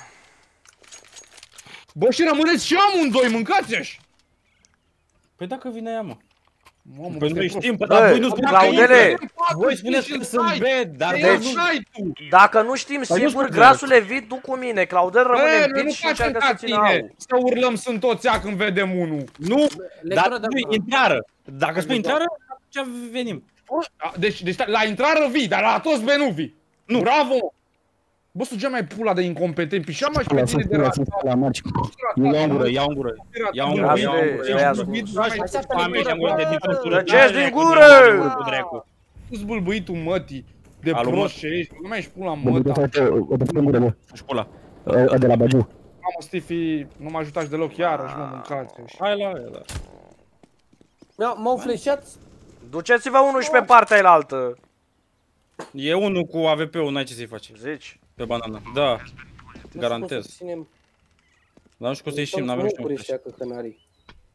Speaker 1: Bă, și rămâneți și amândoi, mâncați-și!
Speaker 3: Păi dacă vine ea, mă.
Speaker 1: Mamă,
Speaker 3: Păi
Speaker 1: bă,
Speaker 3: noi
Speaker 1: stai
Speaker 3: știm,
Speaker 1: prost.
Speaker 3: păi dar
Speaker 2: Bă,
Speaker 3: voi nu spuneți că
Speaker 2: Claudele!
Speaker 3: intră. Voi spuneți că sunt B, dar
Speaker 1: Deci,
Speaker 3: voi
Speaker 2: Deci-
Speaker 3: nu...
Speaker 1: tu.
Speaker 2: Dacă nu știm
Speaker 3: Păi nu
Speaker 2: sigur,
Speaker 3: știu,
Speaker 2: grasule, vii tu cu mine. Claudel rămâne
Speaker 1: Bă,
Speaker 2: în
Speaker 1: noi nu
Speaker 2: pit și
Speaker 1: facem
Speaker 2: încearcă să
Speaker 1: ca
Speaker 2: țină au.
Speaker 1: tine, să urlăm sunt toți ea când vedem unul.
Speaker 3: Nu,
Speaker 4: Lectura
Speaker 3: dar
Speaker 4: de
Speaker 3: nu
Speaker 4: acolo.
Speaker 3: intrară. Dacă spui intrară, atunci venim.
Speaker 1: A, Deci, deci la intrare vii, dar la toți B nu vii.
Speaker 3: Nu.
Speaker 1: Bravo! Bă, sugea mai pula de incompetent, pișa mai și pe tine de
Speaker 6: la
Speaker 1: rat.
Speaker 6: la marci.
Speaker 3: Ia în gură, ia în gură. Ia în gură, ia în gură, ia în gură.
Speaker 4: Așteaptă
Speaker 3: Familia,
Speaker 4: lectura,
Speaker 3: gură de
Speaker 4: bă.
Speaker 3: dintr-o
Speaker 2: Tăceți din gură!
Speaker 1: Tu-ți bâlbâitul mătii de
Speaker 3: Alu, mă.
Speaker 1: prost ce ești, nu mai ești pula
Speaker 6: Bă,
Speaker 1: măta.
Speaker 6: frate, o dă în gură, bă.
Speaker 3: Și pula.
Speaker 6: Ă, de la Bagiu.
Speaker 1: Mamă, Stifi, nu mă ajutați deloc iarăși, mă, mâncați.
Speaker 3: Hai la el.
Speaker 4: Mi-au- M-au fleșat.
Speaker 2: Duceți-vă unul și pe partea elaltă.
Speaker 3: E unul cu A V P-ul, n-ai ce să-i faci.
Speaker 2: Zici?
Speaker 3: Pe banană. Da. Garantez.
Speaker 4: Ținem.
Speaker 3: Dar nu știu cum să ieșim, n-avem
Speaker 4: Stăm
Speaker 3: știu.
Speaker 4: cu ăștia căcănarii.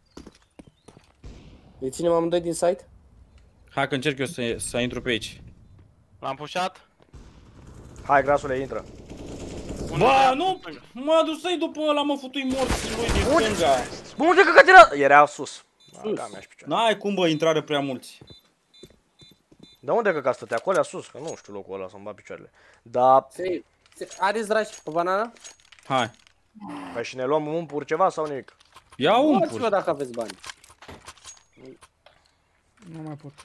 Speaker 4: Îi ținem amândoi din site?
Speaker 3: Hai că încerc eu să, să intru pe aici.
Speaker 5: L-am pușat.
Speaker 2: Hai, grasule, intră.
Speaker 3: Bă, nu! Mă dus să-i după ăla, mă futui mort și lui din stânga.
Speaker 2: Bă, unde căcat era? Era sus.
Speaker 4: Sus.
Speaker 2: Da, mea și picioare.
Speaker 3: N-ai cum, bă, intrare prea mulți.
Speaker 2: De unde căcat stătea? Acolo sus, că nu știu locul ăla să-mi bat picioarele. Da,
Speaker 4: Se- se- Are zdrași pe banana?
Speaker 3: Hai.
Speaker 2: păi și ne luăm un pur ceva sau nimic?
Speaker 3: Ia un
Speaker 4: Luați-vă
Speaker 3: pur.
Speaker 4: dacă aveți bani.
Speaker 1: Nu mai pot.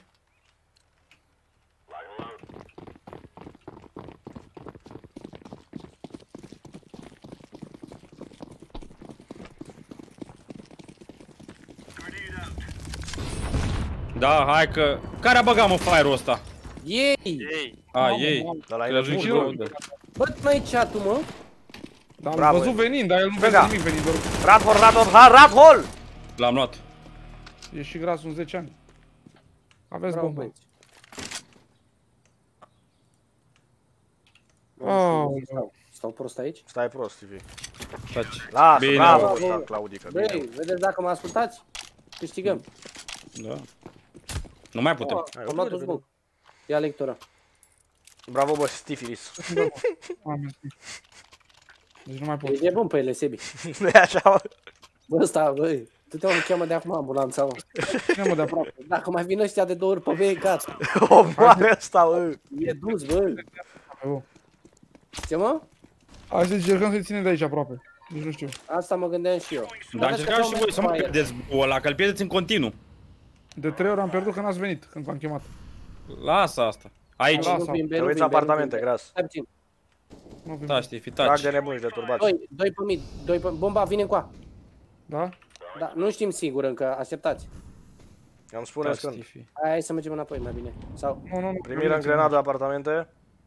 Speaker 3: Da, hai că... Care a băgat, mă, fire-ul ăsta?
Speaker 4: Ei!
Speaker 5: Ei.
Speaker 3: A, ei.
Speaker 2: De la
Speaker 3: Că
Speaker 2: el
Speaker 3: ajungi
Speaker 1: și
Speaker 3: și
Speaker 1: eu.
Speaker 3: de...
Speaker 4: Bă, tu n-ai chat-ul, mă?
Speaker 1: Dar am
Speaker 2: Bravo,
Speaker 1: văzut
Speaker 2: e.
Speaker 1: venind, dar el nu vede
Speaker 2: Vega.
Speaker 1: nimic venind, doar
Speaker 2: Radhol, Radhol, ha, Radhol!
Speaker 3: L-am luat.
Speaker 1: e și grasul în zece ani. Aveți
Speaker 4: Bravo,
Speaker 1: bombă.
Speaker 4: băieți.
Speaker 1: Oh,
Speaker 4: Stau, stau prost aici?
Speaker 2: Stai prost, Tivi.
Speaker 3: Taci.
Speaker 2: Lasă,
Speaker 3: Bine,
Speaker 2: bravo,
Speaker 4: bă.
Speaker 2: ăsta, Claudica, bine.
Speaker 4: Băi, vedeți dacă mă ascultați? Câștigăm.
Speaker 3: Da. Nu mai putem.
Speaker 4: Oh, am luat un smoke. Ia lectura.
Speaker 2: Bravo, bă, Stifilis.
Speaker 1: Am Deci nu mai pot.
Speaker 4: E de bun pe ele, Sebi.
Speaker 2: Nu e așa, mă?
Speaker 4: Bă, ăsta, băi. Tu te-o cheamă de acum ambulanța, mă.
Speaker 1: Cine mă de aproape?
Speaker 4: Dacă mai vin ăștia de două ori pe vei, gata.
Speaker 2: O moare ăsta, bă.
Speaker 4: E dus, bă.
Speaker 1: Oh.
Speaker 4: Ce, mă?
Speaker 1: Hai să încercăm să-i ținem de aici aproape. Nici nu știu.
Speaker 4: Asta mă gândeam și eu.
Speaker 3: Dar încercați și voi să mă pierdeți ăla, că îl pierdeți în continuu.
Speaker 1: De trei ori am pierdut că n-ați venit când v-am chemat.
Speaker 3: Lasă asta. Aici.
Speaker 1: Lasă.
Speaker 2: Te uiți apartamente, gras.
Speaker 4: Stai puțin.
Speaker 1: Nu vin.
Speaker 3: Da, știi, fi
Speaker 2: Trag
Speaker 3: taci.
Speaker 2: de nebuni și de turbați.
Speaker 4: Doi, doi pe mid, doi pe... Bomba, vine încoa.
Speaker 1: Da?
Speaker 4: Da, nu știm sigur încă, așteptați.
Speaker 2: Îmi spuneți
Speaker 3: Da,
Speaker 2: când.
Speaker 3: știi, fi.
Speaker 4: Hai, hai să mergem înapoi, mai bine. Sau...
Speaker 1: Nu, nu, nu.
Speaker 2: Primire în grenadă apartamente.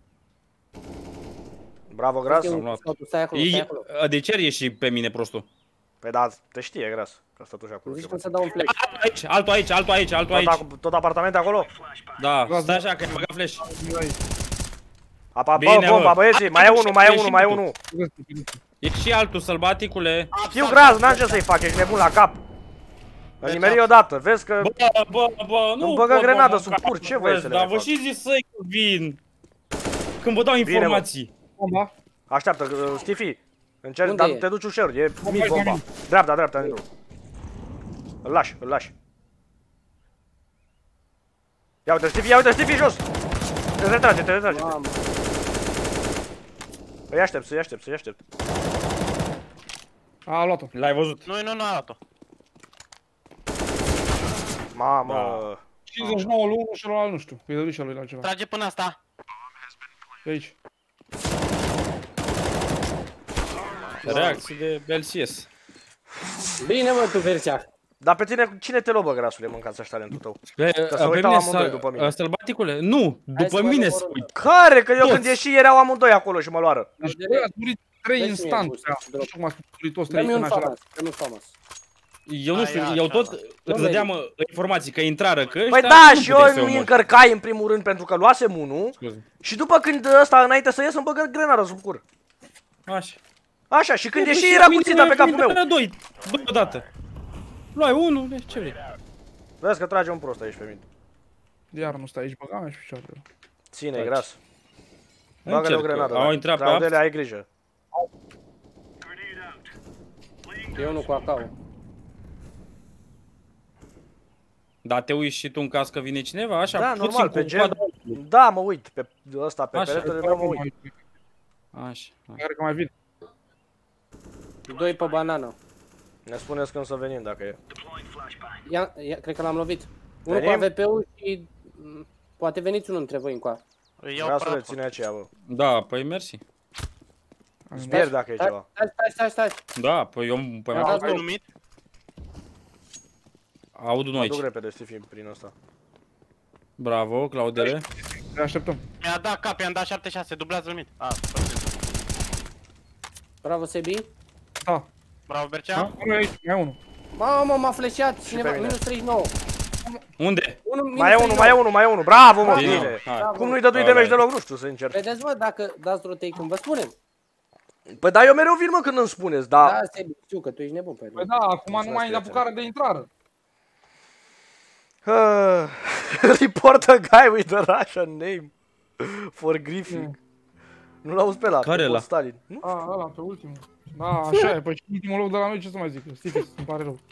Speaker 2: Bravo, gras.
Speaker 4: Stai,
Speaker 3: luat.
Speaker 4: stai, stai acolo, stai
Speaker 3: Ei,
Speaker 4: acolo.
Speaker 3: de ce ieși pe mine, prostul?
Speaker 2: Păi da, te știe, gras. Că stă tu și acolo.
Speaker 4: Zici cum să dau un flash.
Speaker 3: Aici, altul aici, altul aici, altul aici.
Speaker 2: Tot, tot apartamente acolo?
Speaker 3: Da, stai așa că ai băgat flash.
Speaker 2: Apa, bă,
Speaker 3: Bine,
Speaker 2: bomba,
Speaker 3: bă.
Speaker 2: băieții, mai e unul, mai e unul, mai e unul.
Speaker 3: E și altul, sălbaticule.
Speaker 2: Fiu gras, n-am ce să-i fac, ești nebun la cap. Îl nimeri odată, vezi că...
Speaker 3: Bă, bă, bă, nu
Speaker 2: Îmi băgă
Speaker 3: pot,
Speaker 2: grenadă
Speaker 3: mă,
Speaker 2: sub
Speaker 3: mânca,
Speaker 2: cur, ce
Speaker 3: bă,
Speaker 2: vrei să le
Speaker 3: Dar
Speaker 2: mai
Speaker 3: vă
Speaker 2: fac?
Speaker 3: și zis să-i vin. Când vă dau
Speaker 2: Bine, mă.
Speaker 3: informații.
Speaker 1: Bomba.
Speaker 2: Așteaptă, uh, Stifi. Încerci,
Speaker 4: Unde
Speaker 2: dar
Speaker 4: e?
Speaker 2: te duci ușor, e mid
Speaker 1: e
Speaker 2: bomba.
Speaker 1: mid.
Speaker 2: Dreapta, dreapta, Nelu. Îl lași, îl lași. Ia uite, Stifi, ia uite, Stifi jos! Te retrage, te retrage.
Speaker 4: Mamă.
Speaker 2: Îi aștept, să-i aștept, să-i aștept.
Speaker 1: A, a luat-o.
Speaker 3: L-ai văzut.
Speaker 5: Nu, nu, nu a luat-o.
Speaker 2: Mamă.
Speaker 3: Da.
Speaker 1: cincizeci și nouă lui unu și ăla nu știu. Îi dă și lui la ceva.
Speaker 5: Trage până asta.
Speaker 1: E aici.
Speaker 3: Reacții de L C S.
Speaker 4: Bine, mă, tu, Vercea.
Speaker 2: Dar pe tine, cine te lobă, grasule, mâncați talentul tău?
Speaker 3: Pe,
Speaker 2: se
Speaker 3: pe
Speaker 2: uitau
Speaker 3: mine
Speaker 2: amândoi
Speaker 3: să-
Speaker 2: după mine.
Speaker 3: Sălbaticule? Nu,
Speaker 4: să
Speaker 3: după
Speaker 4: vă
Speaker 3: mine
Speaker 4: dau
Speaker 3: se
Speaker 4: o
Speaker 3: uit.
Speaker 2: Care? Că eu
Speaker 3: Toți.
Speaker 2: când ieși erau amândoi acolo și mă luară.
Speaker 1: Deci băi, ați murit trei
Speaker 4: Dă-mi mie
Speaker 1: instant.
Speaker 4: boost,
Speaker 1: Nu
Speaker 4: drop.
Speaker 1: știu cum ați murit toți trei
Speaker 4: Dă-mi un
Speaker 1: în același.
Speaker 4: famas, dă-mi un famas.
Speaker 3: Eu nu
Speaker 5: Ai,
Speaker 3: știu,
Speaker 5: așa,
Speaker 3: eu tot
Speaker 5: da.
Speaker 3: îți dădeam uh, informații că intrară, că
Speaker 2: Păi
Speaker 3: ăștia
Speaker 2: da,
Speaker 3: nu
Speaker 2: și
Speaker 3: puteai să
Speaker 2: eu
Speaker 3: i
Speaker 2: îmi
Speaker 3: omori.
Speaker 2: încărcai în primul rând pentru că luasem unul.
Speaker 3: Scuze.
Speaker 2: Și după când ăsta, înainte să ies, îmi băgă grenada sub cur.
Speaker 3: Așa.
Speaker 2: Așa, și când
Speaker 3: Păi
Speaker 2: ieși
Speaker 3: și
Speaker 2: era
Speaker 3: mine
Speaker 2: cuțită pe capul meu.
Speaker 3: intră doi, doi odată. Luai unul, deci ce vrei?
Speaker 2: Vezi că trage un prost aici pe mine.
Speaker 1: Iar nu stai aici, băga mea și picioarele.
Speaker 2: Ține,
Speaker 3: Taci.
Speaker 2: gras. Bagă-le o
Speaker 3: Încercă.
Speaker 2: grenadă.
Speaker 3: Au
Speaker 2: da.
Speaker 3: intrat pe
Speaker 2: Dar
Speaker 3: apt.
Speaker 2: de ai grijă.
Speaker 4: E unul cu A K-ul.
Speaker 3: Da, te uiți și tu în caz că vine cineva, așa,
Speaker 2: Da,
Speaker 3: puțin
Speaker 2: normal,
Speaker 3: cu
Speaker 2: pe gen.
Speaker 3: coada.
Speaker 2: Da, mă uit. Pe ăsta, pe
Speaker 3: Așa.
Speaker 2: peretele meu mă uit.
Speaker 3: Așa.
Speaker 1: Care că mai vin.
Speaker 4: Doi pe banană.
Speaker 2: Ne spuneți când să venim dacă e.
Speaker 4: Ia, ia, cred că l-am lovit. Unul cu
Speaker 2: Venim?
Speaker 4: A V P-ul și... m, poate veniți unul dintre voi încoa.
Speaker 5: Îi iau
Speaker 2: Grasule,
Speaker 5: praful.
Speaker 2: ține aceea, bă.
Speaker 3: Da, păi mersi.
Speaker 2: Îți pierd dacă e
Speaker 4: Stai,
Speaker 2: ceva.
Speaker 4: stai, stai, stai, stai.
Speaker 3: Da, păi eu păi
Speaker 4: Da,
Speaker 3: am
Speaker 4: da,
Speaker 5: Ai numit?
Speaker 3: aud unul
Speaker 2: Mă duc
Speaker 3: aici.
Speaker 2: repede, Stifi, prin ăsta.
Speaker 3: Bravo, Claudele.
Speaker 1: Ne așteptăm.
Speaker 5: Mi-a dat cap, i-am dat șapte șase, dublează numit. Ah, perfect.
Speaker 4: Bravo, Sebi.
Speaker 1: Da.
Speaker 5: Bravo,
Speaker 1: Da?
Speaker 5: Bercea.
Speaker 1: Unul e aici, mai e unul.
Speaker 4: Mamă, m-a flashat cineva,
Speaker 2: pe mine.
Speaker 4: minus treizeci și nouă.
Speaker 3: Unde?
Speaker 4: Unul, minus
Speaker 2: Mai e unul,
Speaker 4: treizeci și
Speaker 2: mai e
Speaker 4: nouă.
Speaker 2: unul, mai e unul. Bravo, mă,
Speaker 3: Bine,
Speaker 2: bine.
Speaker 3: hai.
Speaker 4: Bravo.
Speaker 2: Cum nu-i dădui
Speaker 3: Alright.
Speaker 2: damage deloc, nu știu, sincer.
Speaker 4: Vedeți, mă, dacă dați rotate când vă spunem.
Speaker 2: Păi da, eu mereu vin, mă, când îmi spuneți, da.
Speaker 4: Da, Sebi, știu că tu ești nebun pe el.
Speaker 1: Păi da, acum nu
Speaker 2: Mulțumesc,
Speaker 1: mai e
Speaker 2: prietene.
Speaker 1: apucare de intrare.
Speaker 2: Ah, report a guy with a Russian name for griefing. Nu l-auzi pe ăla,
Speaker 3: Care
Speaker 2: pe
Speaker 3: ăla?
Speaker 2: Stalin. Nu?
Speaker 1: A, ăla, pe ultimul. Da, așa e, păi și ultimul loc de la noi, ce să mai zic? Stifi, îmi pare rău.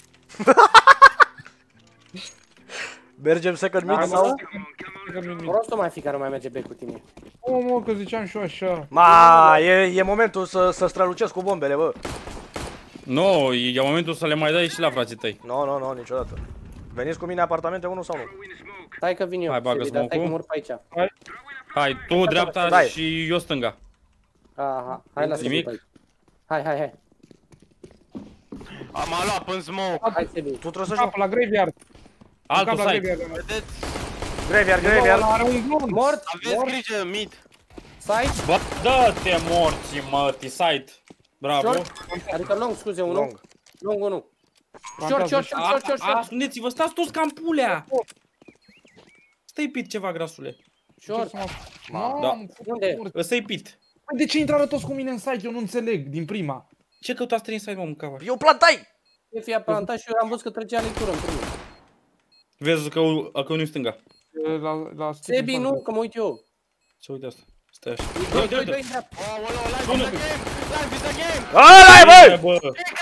Speaker 2: Mergem second mid
Speaker 1: Da,
Speaker 2: sau?
Speaker 4: Rostul mai fi care mai merge pe cu tine.
Speaker 1: O, mă, că ziceam și eu așa.
Speaker 2: Ma, e, e momentul să, să strălucesc cu bombele, bă.
Speaker 3: Nu, e momentul să le mai dai și la frații tăi.
Speaker 2: Nu, nu, nu, niciodată. Veniți cu mine apartamente unu sau nu?
Speaker 4: Stai că vin eu,
Speaker 3: Hai, bagă
Speaker 4: Sebi, dar stai că
Speaker 3: smoke-ul.
Speaker 4: mor pe aici.
Speaker 3: Hai, tu dreapta
Speaker 2: Dai.
Speaker 3: și eu stânga.
Speaker 4: Aha, hai la Sebi
Speaker 3: Nimic?
Speaker 4: pe aici. Hai, hai, hai.
Speaker 5: M-a luat până smoke.
Speaker 4: Hai, Sebi.
Speaker 2: Tu trebuie să
Speaker 1: Cap
Speaker 2: joci
Speaker 1: la graveyard.
Speaker 3: Altul
Speaker 1: Cap la
Speaker 3: site.
Speaker 1: graveyard.
Speaker 5: Vedeți?
Speaker 2: graveyard,
Speaker 1: Ăla
Speaker 2: graveyard.
Speaker 1: are un glonț.
Speaker 4: Mort,
Speaker 5: Aveți
Speaker 4: mort,
Speaker 5: grijă, mid.
Speaker 4: side,
Speaker 3: Bă, dă-te morții, mă, T-site. Bravo.
Speaker 4: short, adică long, scuze, unul.
Speaker 2: Long.
Speaker 4: Long, unul. Short, short, short, short, short, short.
Speaker 3: Ascundeți-vă, stați toți ca în pulea. Stai pit ceva, grasule.
Speaker 4: Short.
Speaker 1: Mamă,
Speaker 4: Unde?
Speaker 3: Ăsta-i pit.
Speaker 1: Păi de ce intrară toți cu mine în site? Eu nu înțeleg, din prima.
Speaker 3: Ce căutați trei inside, mă, mâncava?
Speaker 2: Eu plantai!
Speaker 4: Ce fie plantat și eu am văzut că trecea lectură în primul.
Speaker 3: Vezi că, că nu-i stânga.
Speaker 1: La, la
Speaker 4: Sebi, nu, că mă uit eu.
Speaker 3: Ce uite asta? Stai așa.
Speaker 4: Doi,
Speaker 3: Uite,
Speaker 4: doi,
Speaker 3: uite.
Speaker 4: doi, în dreapta.
Speaker 5: Aoleu, live is the game! Live is the game!
Speaker 2: Ăla-i, bă!
Speaker 3: Bă,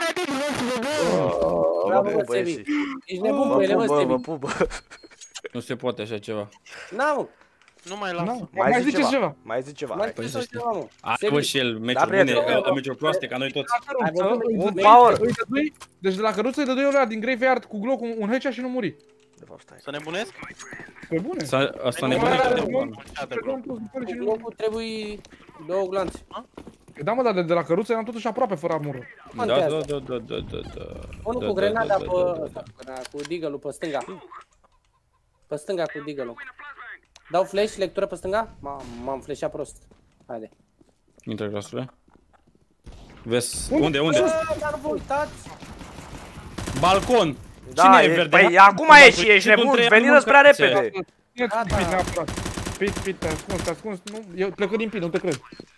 Speaker 4: Bravo,
Speaker 2: Vă
Speaker 4: bă,
Speaker 2: pup, băieții.
Speaker 4: Sebi. Ești nebun
Speaker 2: Vă
Speaker 4: pe ele,
Speaker 2: pup,
Speaker 4: bă,
Speaker 2: bă, vă
Speaker 4: Sebi.
Speaker 2: pup, bă.
Speaker 3: nu se poate așa ceva.
Speaker 4: Na, mă.
Speaker 5: Nu mai las.
Speaker 1: Nu,
Speaker 2: Mai zi
Speaker 1: ziceți
Speaker 2: ceva. Mai zi ceva.
Speaker 4: Mai
Speaker 2: hai.
Speaker 3: Păi
Speaker 4: scris
Speaker 3: să
Speaker 4: ceva, mă.
Speaker 3: Hai,
Speaker 4: Sebi,
Speaker 3: bă, și el,
Speaker 2: Da,
Speaker 3: meciuri
Speaker 2: prieten.
Speaker 3: bune, ă, meciuri proaste, ca noi toți.
Speaker 4: Ai văzut?
Speaker 2: Un power.
Speaker 1: Îi dădui, deci de la căruță îi dădui ăla din graveyard cu glock un, un headshot și nu muri.
Speaker 2: De fapt, stai.
Speaker 5: Să nebunesc?
Speaker 1: Pe bune.
Speaker 3: Asta- Asta ne
Speaker 5: Nu,
Speaker 3: bune
Speaker 5: nu,
Speaker 3: că
Speaker 5: nu,
Speaker 3: de
Speaker 5: nu.
Speaker 3: bun.
Speaker 5: Așa de bun.
Speaker 4: Locul trebuie două glanțe.
Speaker 1: Da, mă, dar de, de la căruță eram totuși aproape fără armură.
Speaker 3: Da, da, da, da, da, da, da.
Speaker 4: Unul
Speaker 3: Da,
Speaker 4: cu
Speaker 3: da,
Speaker 4: grenada
Speaker 3: da,
Speaker 4: pe...
Speaker 3: da, da, da.
Speaker 4: ăsta, cu grenada, cu deagle-ul pe stânga. Pe stânga cu deagle-ul. Dau flash, lectură pe stânga? M-am m-am flashat prost. Haide.
Speaker 3: Intră, grasule. Vezi, unde, unde?
Speaker 4: Bă, dar vă uitați!
Speaker 3: Balcon!
Speaker 2: Da,
Speaker 3: Cine e
Speaker 2: e,
Speaker 3: verde?
Speaker 2: păi
Speaker 3: Hai,
Speaker 2: acum
Speaker 3: cum
Speaker 2: ești,
Speaker 3: am
Speaker 2: ești
Speaker 3: făcut?
Speaker 2: nebun,
Speaker 3: Trei
Speaker 2: veniți
Speaker 3: ani
Speaker 2: prea
Speaker 3: mâncați.
Speaker 2: repede.
Speaker 1: Pit,
Speaker 4: Gata.
Speaker 1: pit, neapărat. Pit, pit, te ascunzi, te ascunzi, nu, eu plecă din pit, nu te cred.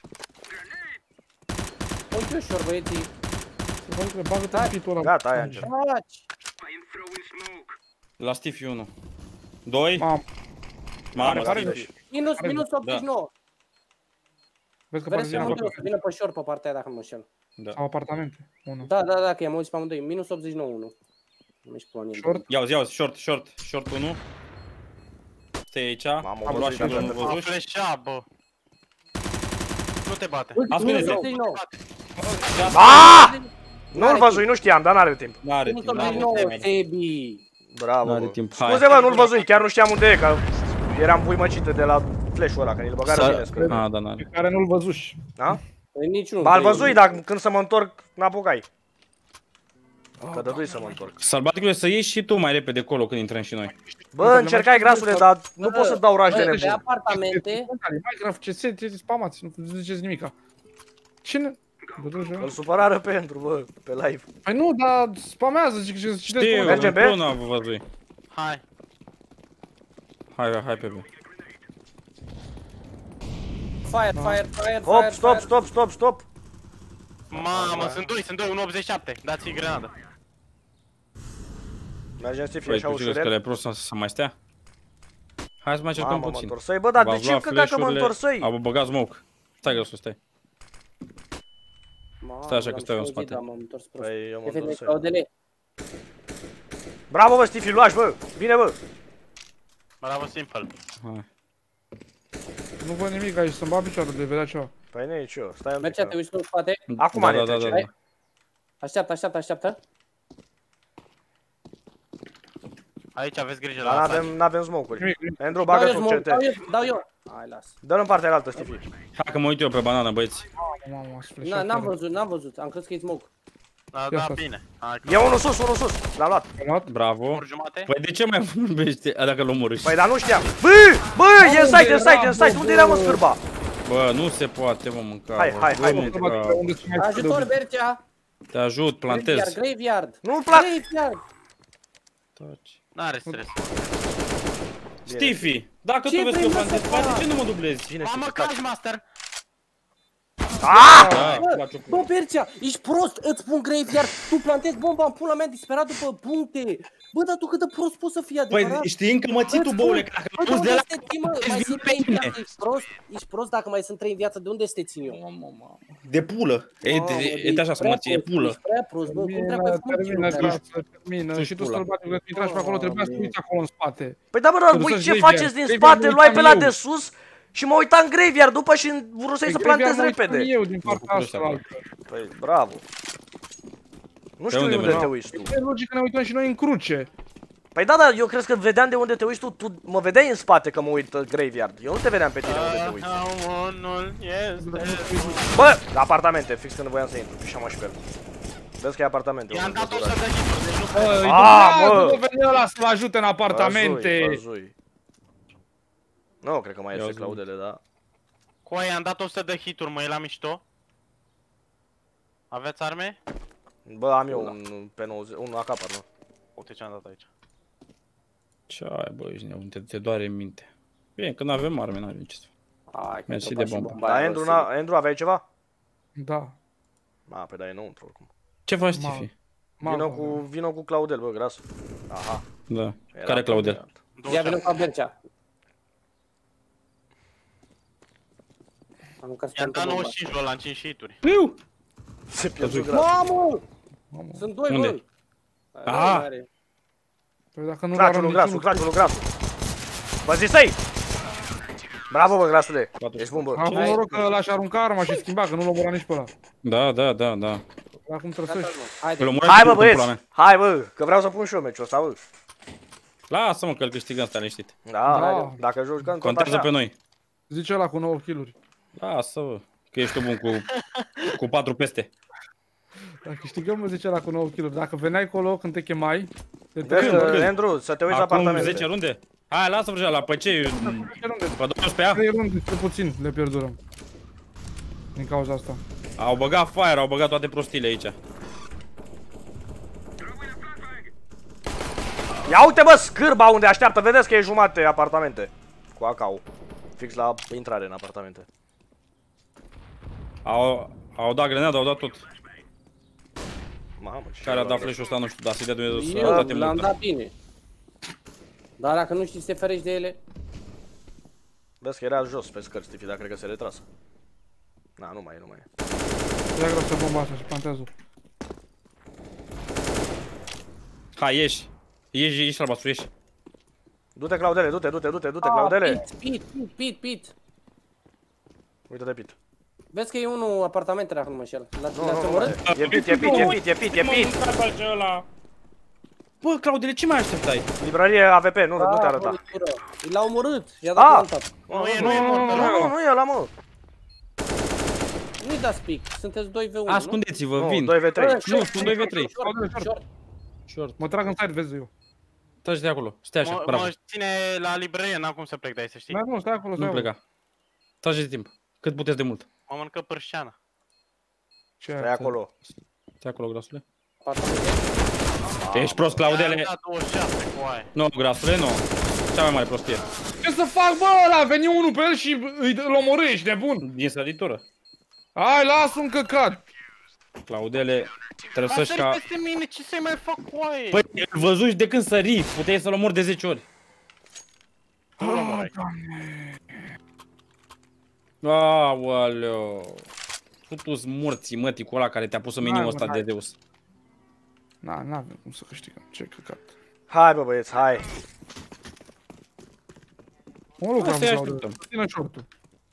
Speaker 4: Uite ușor, băieții.
Speaker 1: Nu te cred, bagă-te în pitul ăla.
Speaker 2: Gata, aia încep.
Speaker 4: Taci!
Speaker 3: La Steve unu. doi.
Speaker 1: Mamă,
Speaker 3: Mamă,
Speaker 1: pare-
Speaker 3: Steve.
Speaker 4: Minus, minus optzeci și nouă.
Speaker 1: vezi că
Speaker 4: Vreți să
Speaker 1: pare
Speaker 4: mă
Speaker 1: să
Speaker 4: duc, să vină pe short pe partea aia dacă nu mă șel.
Speaker 3: Da.
Speaker 1: sau apartamente. Unu.
Speaker 4: Da, da, da, că i-am auzit pe amândoi. Minus optzeci și nouă unu. Nu ești plan
Speaker 1: Short.
Speaker 3: Ia uzi, ia uzi, short, short, short unu. Stai aici.
Speaker 2: Mamă,
Speaker 3: Am
Speaker 2: vă
Speaker 3: luat
Speaker 2: zic
Speaker 3: și
Speaker 2: că
Speaker 3: am
Speaker 2: de
Speaker 5: A
Speaker 3: văzut.
Speaker 5: flashat, bă. Nu nu te bate.
Speaker 3: Ascunde-te.
Speaker 4: douăzeci și nouă.
Speaker 2: Aaaa! Nu-l văzui, nu știam, dar n-are timp.
Speaker 3: N-are timp,
Speaker 4: douăzeci și
Speaker 3: n-are
Speaker 4: nouă,
Speaker 3: timp.
Speaker 4: Sebi.
Speaker 2: Bravo,
Speaker 3: N-are
Speaker 2: bă.
Speaker 3: timp, hai.
Speaker 2: Scuze, bă, nu-l văzui, chiar nu știam unde e, că eram puimăcită de la flash-ul ăla, că ni-l băgară bine, scrie.
Speaker 3: Ah, da, n-are.
Speaker 1: Care nu-l văzuși.
Speaker 2: Da?
Speaker 4: Păi niciunul.
Speaker 2: Ba, îl
Speaker 4: trei.
Speaker 2: văzui, dar când să mă întorc, n-apucai. Că dădui să mă întorc.
Speaker 3: Sălbaticule, să ieși și tu mai repede acolo când intrăm și noi.
Speaker 2: Bă, încercai grasule, dar nu pot să dau raj de
Speaker 4: Bă, Pe
Speaker 2: nebun.
Speaker 4: apartamente,
Speaker 1: Minecraft, C S, ce spamați, nu ziceți nimica. Cine?
Speaker 2: Îl supărară pentru, bă, pe live.
Speaker 1: Păi nu, dar spamează, zic că citeți.
Speaker 3: Știu,
Speaker 2: Mergem pe?
Speaker 3: tu n-am văzut.
Speaker 5: Hai.
Speaker 3: Hai, hai pe B.
Speaker 4: fire, fire, fire,
Speaker 2: Hop,
Speaker 4: fire,
Speaker 2: stop,
Speaker 4: fire.
Speaker 2: stop, stop, stop.
Speaker 5: Mamă, sunt doi, sunt doi, unu optzeci și șapte. Dați-i grenadă.
Speaker 2: Mergem să fie
Speaker 3: Păi,
Speaker 2: așa
Speaker 3: tu știi că le
Speaker 2: ușurel.
Speaker 3: prost să să mai stea? Hai să mai cercăm
Speaker 2: Mamă, mă
Speaker 3: puțin.
Speaker 2: întorsăi, bă, dar de
Speaker 3: V-ați
Speaker 2: ce
Speaker 3: luat
Speaker 2: că dacă mă
Speaker 3: flash-urile,
Speaker 2: întorsăi?
Speaker 3: Au băgat smoke. Stai grăsul, stai.
Speaker 4: Mamă,
Speaker 3: Stai așa că
Speaker 4: l-am
Speaker 3: stai eu în
Speaker 4: și auzit,
Speaker 3: spate.
Speaker 4: dar m-am întors prost.
Speaker 2: Păi, eu mă
Speaker 4: Efect de
Speaker 2: întorsăi.
Speaker 4: caudele.
Speaker 2: Bravo, bă, Stifi, luași, bă. Vine, bă.
Speaker 5: Bravo, simple.
Speaker 3: Hai.
Speaker 1: Nu văd nimic aici, să-mi bag picioarul de vedea ceva.
Speaker 2: Păi nici eu, stai un pic.
Speaker 4: Mergea, te uiți în spate.
Speaker 2: Acum
Speaker 3: da,
Speaker 2: ne
Speaker 3: da, da,
Speaker 2: trece.
Speaker 3: da, da.
Speaker 4: Așteaptă, așteaptă, așteaptă.
Speaker 5: Aici aveți grijă
Speaker 2: Dar
Speaker 5: la asta.
Speaker 2: n-avem, n-avem smoke-uri.
Speaker 1: Nimic, nimic.
Speaker 2: Andrew,
Speaker 4: Dau
Speaker 2: bagă
Speaker 4: eu
Speaker 2: sub
Speaker 4: smoke,
Speaker 2: C T.
Speaker 4: dau eu, dau eu. Hai, las.
Speaker 2: Dă-l în partea altă, Stifi.
Speaker 3: Hai că mă uit eu pe banană, băieți.
Speaker 1: Mamă, m-a sfârșit.
Speaker 4: Na, n-am văzut, n-am văzut. Am crezut că e smoke.
Speaker 5: Da,
Speaker 1: Ia
Speaker 5: da,
Speaker 1: stai.
Speaker 5: bine. Hai,
Speaker 2: E unul sus, unul sus. L-am luat.
Speaker 3: Bravo.
Speaker 5: ori jumate.
Speaker 3: Păi de ce mai vorbește? A, dacă l omorâși.
Speaker 2: Păi, dar nu știam. Bă, bă, e în site, e în site, e în site. Unde era, mă, scârba?
Speaker 3: Bă, nu se poate, mă, mânca.
Speaker 2: Hai,
Speaker 3: bă.
Speaker 2: hai, hai,
Speaker 3: Bă,
Speaker 2: bine.
Speaker 3: mânca.
Speaker 1: Unde se mai
Speaker 4: Ajutor, Bercea.
Speaker 3: Te ajut,
Speaker 4: Graveyard,
Speaker 3: plantez.
Speaker 4: graveyard.
Speaker 2: Nu-mi plac.
Speaker 4: Graveyard.
Speaker 3: Taci.
Speaker 5: N-are stres.
Speaker 3: Stifi, dacă
Speaker 4: Ce
Speaker 3: tu vezi că
Speaker 4: vrei,
Speaker 3: eu
Speaker 4: mă,
Speaker 3: plantez,
Speaker 4: să
Speaker 3: păi de
Speaker 4: fac?
Speaker 3: ce nu mă dublezi?
Speaker 2: Bine,
Speaker 5: Mamă,
Speaker 2: Stifi,
Speaker 5: Crash
Speaker 2: taci.
Speaker 5: Master.
Speaker 2: Ah!
Speaker 3: Da,
Speaker 4: Bă,
Speaker 3: place cu-
Speaker 4: bă, Bercea, ești prost, îți pun graveyard, tu plantezi bomba în pula mea, disperat după puncte. Bă, dar tu cât de prost poți să fii adevărat?
Speaker 3: Păi știi că mă ții tu,
Speaker 4: Îți
Speaker 3: băule,
Speaker 4: spun,
Speaker 3: că dacă
Speaker 4: bă,
Speaker 3: nu
Speaker 4: de
Speaker 3: de
Speaker 4: unde
Speaker 3: la...
Speaker 4: să te ții, mă? Mai
Speaker 3: vin
Speaker 4: sunt
Speaker 3: pe
Speaker 4: trei în
Speaker 3: tine.
Speaker 4: viață, ești prost? Ești prost dacă mai sunt trei în viață, de unde să te țin eu?
Speaker 3: De pulă. E,
Speaker 4: Mamă,
Speaker 3: e,
Speaker 4: ești
Speaker 3: e așa să
Speaker 4: prea
Speaker 3: mă ție, e
Speaker 4: prost,
Speaker 3: pulă.
Speaker 4: ești prea prost, bă, cum
Speaker 1: Termină,
Speaker 4: trebuie să mă
Speaker 1: termină,
Speaker 4: ții,
Speaker 1: gata, termină.
Speaker 3: Ce-i
Speaker 1: Și tu
Speaker 3: pula?
Speaker 1: stălbatic, că intrași pe acolo, trebuia să te uiți acolo în spate.
Speaker 2: Păi da, bă,
Speaker 1: Să
Speaker 2: voi
Speaker 1: duci
Speaker 2: ce
Speaker 1: graveyard.
Speaker 2: faceți din
Speaker 1: Graveyard
Speaker 2: spate?
Speaker 1: mă
Speaker 2: Luai pe
Speaker 1: uitam
Speaker 2: la
Speaker 1: eu.
Speaker 2: de sus și mă uitam în graveyard după și vrusei să plantez repede.
Speaker 1: Eu din partea asta.
Speaker 2: Păi, bravo. Nu știu
Speaker 3: unde
Speaker 2: unde
Speaker 3: mergi?
Speaker 2: te uiți tu.
Speaker 1: E logic că ne uităm și noi în cruce.
Speaker 2: Păi da, da, eu cred că vedeam de unde te uiți tu, tu mă vedeai în spate că mă uit uh, graveyard. Eu nu te vedeam pe tine unde te uiți.
Speaker 5: Unul este...
Speaker 2: Bă, apartamente, fix când voiam să intru, și am și pe el. Vezi că e apartamente.
Speaker 5: I-am
Speaker 2: unde
Speaker 5: dat
Speaker 2: te
Speaker 5: o
Speaker 2: uiți.
Speaker 5: să de hituri, deci nu
Speaker 1: Bă, îi
Speaker 2: Ah,
Speaker 1: durează,
Speaker 2: bă.
Speaker 1: bă, veni ăla să-l ajute în apartamente.
Speaker 2: Văzui, văzui. Nu, cred că mai este
Speaker 3: Ia zi.
Speaker 2: Claudele, da.
Speaker 5: Coai, am dat o sută de hituri, mă, e la mișto. Aveți arme?
Speaker 2: Bă, am eu un P nouăzeci, un A K, nu?
Speaker 5: Uite ce am dat aici.
Speaker 3: Ce ai, bă, ești nebun, te, te doare în minte. Bine, când avem arme, n-avem ce să fac.
Speaker 4: Hai, că
Speaker 3: Mersi
Speaker 4: tropa
Speaker 3: de
Speaker 4: și
Speaker 3: bombă.
Speaker 4: bomba
Speaker 2: Da,
Speaker 4: aia,
Speaker 2: Andrew,
Speaker 4: bă,
Speaker 2: n-a- Andrew, aveai ceva?
Speaker 1: Da.
Speaker 2: A, pe da, e înăuntru oricum.
Speaker 3: Ce faci,
Speaker 1: Ma-
Speaker 3: Stifi?
Speaker 2: Vino
Speaker 1: Mamă.
Speaker 2: cu, vino cu Claudel, bă, gras. Aha.
Speaker 3: Da.
Speaker 2: era
Speaker 3: Care Claudel?
Speaker 2: Claudel.
Speaker 4: Ia vină cu Bercea. Am mâncat
Speaker 5: I-am
Speaker 4: să
Speaker 5: dat
Speaker 4: bomba.
Speaker 5: nouăzeci și cinci ăla în cinci hituri.
Speaker 3: Iu!
Speaker 2: Se pierdă
Speaker 3: Căzui.
Speaker 2: gras.
Speaker 4: Mamă!
Speaker 1: Mamă.
Speaker 4: Sunt doi,
Speaker 3: Unde?
Speaker 4: bă.
Speaker 3: Ah!
Speaker 4: Are.
Speaker 1: Păi dacă nu
Speaker 2: Craciul lui grasul, craciul lui grasul. Bă, zisei! Bravo, bă, grasule. Ești bun, bă.
Speaker 1: Am avut noroc că l-aș arunca arma și schimba, că nu-l omora nici pe ăla.
Speaker 3: Da, da, da, da.
Speaker 1: Acum
Speaker 4: Gata,
Speaker 1: trăsești.
Speaker 4: mă. Haide.
Speaker 3: Îl omoră
Speaker 2: Hai,
Speaker 3: și
Speaker 2: bă,
Speaker 3: tu în pula
Speaker 2: băieți!
Speaker 3: mea.
Speaker 2: Hai, bă, că vreau să pun și eu meciul ăsta, bă.
Speaker 3: Lasă-mă că îl câștigăm, stai liniștit.
Speaker 2: Da,
Speaker 1: Da.
Speaker 2: dacă jucăm tot
Speaker 3: Contează
Speaker 2: așa.
Speaker 3: pe noi.
Speaker 1: Zice ăla cu nouă kill-uri.
Speaker 3: Lasă, bă, că ești tu bun cu, cu patru peste.
Speaker 1: Dacă câștigăm, mă zice ăla cu nouă kill-uri. Dacă veneai acolo când te chemai, te
Speaker 2: Vezi,
Speaker 3: Când,
Speaker 2: că,
Speaker 3: când?
Speaker 2: Andrew, să te uiți la
Speaker 3: Acum
Speaker 2: apartamente.
Speaker 3: zece runde? Hai, lasă vreo la pe ce? Pe doisprezece?
Speaker 1: trei runde, cel puțin, le pierdurăm. Din cauza asta.
Speaker 3: Au băgat fire, au băgat toate prostile aici.
Speaker 2: Ia uite, bă, scârba unde așteaptă, vedeți că e jumate apartamente. Cu A K-ul. Fix la intrare în apartamente.
Speaker 3: Au, au dat grenadă, au dat tot.
Speaker 2: Mamă, ce
Speaker 3: Care a dat
Speaker 2: bă.
Speaker 3: flash-ul ăsta, nu știu, dar să-i dea Dumnezeu să
Speaker 4: Eu
Speaker 3: date
Speaker 4: l-am
Speaker 3: multă.
Speaker 4: dat bine. Dar dacă nu știi să te ferești de ele,
Speaker 2: Vezi că era jos pe scări, Stifi, dar cred că se retrasă. Na, nu mai e, nu mai e.
Speaker 1: Ia grasă bomba asta și plantează.
Speaker 3: Hai, ieși. Ieși, ieși, albastru, ieși.
Speaker 2: Du-te, Claudele, du-te, du-te, du-te, du-te,
Speaker 4: Ah,
Speaker 2: Claudele.
Speaker 4: Pit, pit, pit, pit, pit.
Speaker 2: Uite de pit.
Speaker 4: Vezi că e unul apartamentele acum, mă șel. L-ați
Speaker 2: Nu, nu, nu,
Speaker 4: omorât?
Speaker 2: e pit, e pit, e pit, e pit, e pit.
Speaker 3: Bă, Claudele, ce mai așteptai?
Speaker 2: Librărie A V P, nu, nu te arăta.
Speaker 4: L-a omorât, i-a dat
Speaker 2: Ah!
Speaker 4: planta.
Speaker 5: Nu e,
Speaker 2: Nu,
Speaker 5: nu e
Speaker 2: nu,
Speaker 5: mort.
Speaker 2: nu, nu, nu e ăla, mă.
Speaker 4: Nu-i dați pic, sunteți doi v unu, nu?
Speaker 3: Ascundeți-vă,
Speaker 2: Nu,
Speaker 3: vin.
Speaker 2: doi v trei.
Speaker 3: Nu, sunt doi v trei.
Speaker 1: Short. Mă trag în side, vezi eu.
Speaker 3: Tragi de acolo. Stai așa,
Speaker 5: Mă,
Speaker 3: bravo.
Speaker 5: mă ține la librărie, n-am cum să plec de aici, să știi.
Speaker 1: Da, nu, stai acolo, stai
Speaker 3: Nu
Speaker 1: acolo.
Speaker 3: pleca. Trage de timp. Cât puteți de mult.
Speaker 5: Mă mănâncă părșeană.
Speaker 1: Ce
Speaker 2: Stai acolo.
Speaker 3: Stai acolo, grasule.
Speaker 4: Apartamente.
Speaker 3: Ești prost, Claudele.
Speaker 5: I-am dat douăzeci și șase cu aia.
Speaker 3: Nu, grasule, nu. Cea mai mare prostie.
Speaker 1: Ce să fac, bă, ăla? A venit unul pe el și îl omorâ, ești nebun.
Speaker 3: Din săritură.
Speaker 1: Hai, lasă un căcat.
Speaker 3: Claudele, trebuie
Speaker 5: A
Speaker 3: să-și
Speaker 5: sărit
Speaker 3: ca...
Speaker 5: peste mine, ce să-i mai fac cu aia?
Speaker 3: Păi, îl văzuși de când sări. Puteai să-l omori de zece ori. Aoleu. Putu-s morții, mătii, cu ăla care te-a pus în meniul
Speaker 1: Hai,
Speaker 3: ăsta
Speaker 1: mă,
Speaker 3: de
Speaker 1: hai.
Speaker 3: Deus.
Speaker 1: Na, n-avem cum să câștigăm. Ce căcat.
Speaker 2: Hai, bă, băieți, hai.
Speaker 1: Mă rog, am
Speaker 3: Asta-i
Speaker 1: să
Speaker 3: așteptăm.
Speaker 1: ține short-ul.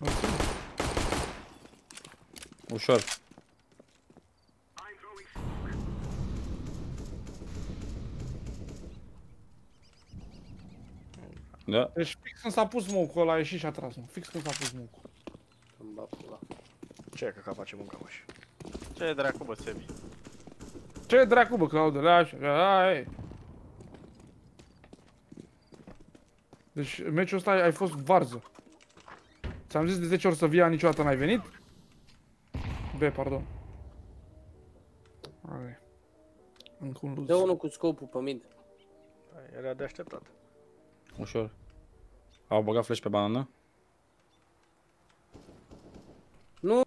Speaker 3: Ușor. Da.
Speaker 1: Deci fix când s-a pus smoke-ul ăla, a ieșit și a tras, mă. Fix când s-a pus smoke-ul.
Speaker 4: Îmi bag pula.
Speaker 2: Ce că face munca, mă, și.
Speaker 5: Ce dracu, bă, Sebi?
Speaker 1: Ce dracu, bă, Claudele, așa, hai. Deci meciul ăsta ai fost varză. Ți-am zis de zece ori să vii, niciodată n-ai venit? B, pardon. Hai. Încă un luz.
Speaker 4: Dă unul cu scopul pe mid.
Speaker 2: Era de așteptat.
Speaker 3: Ușor. Au băgat flash pe banană.
Speaker 4: Nu.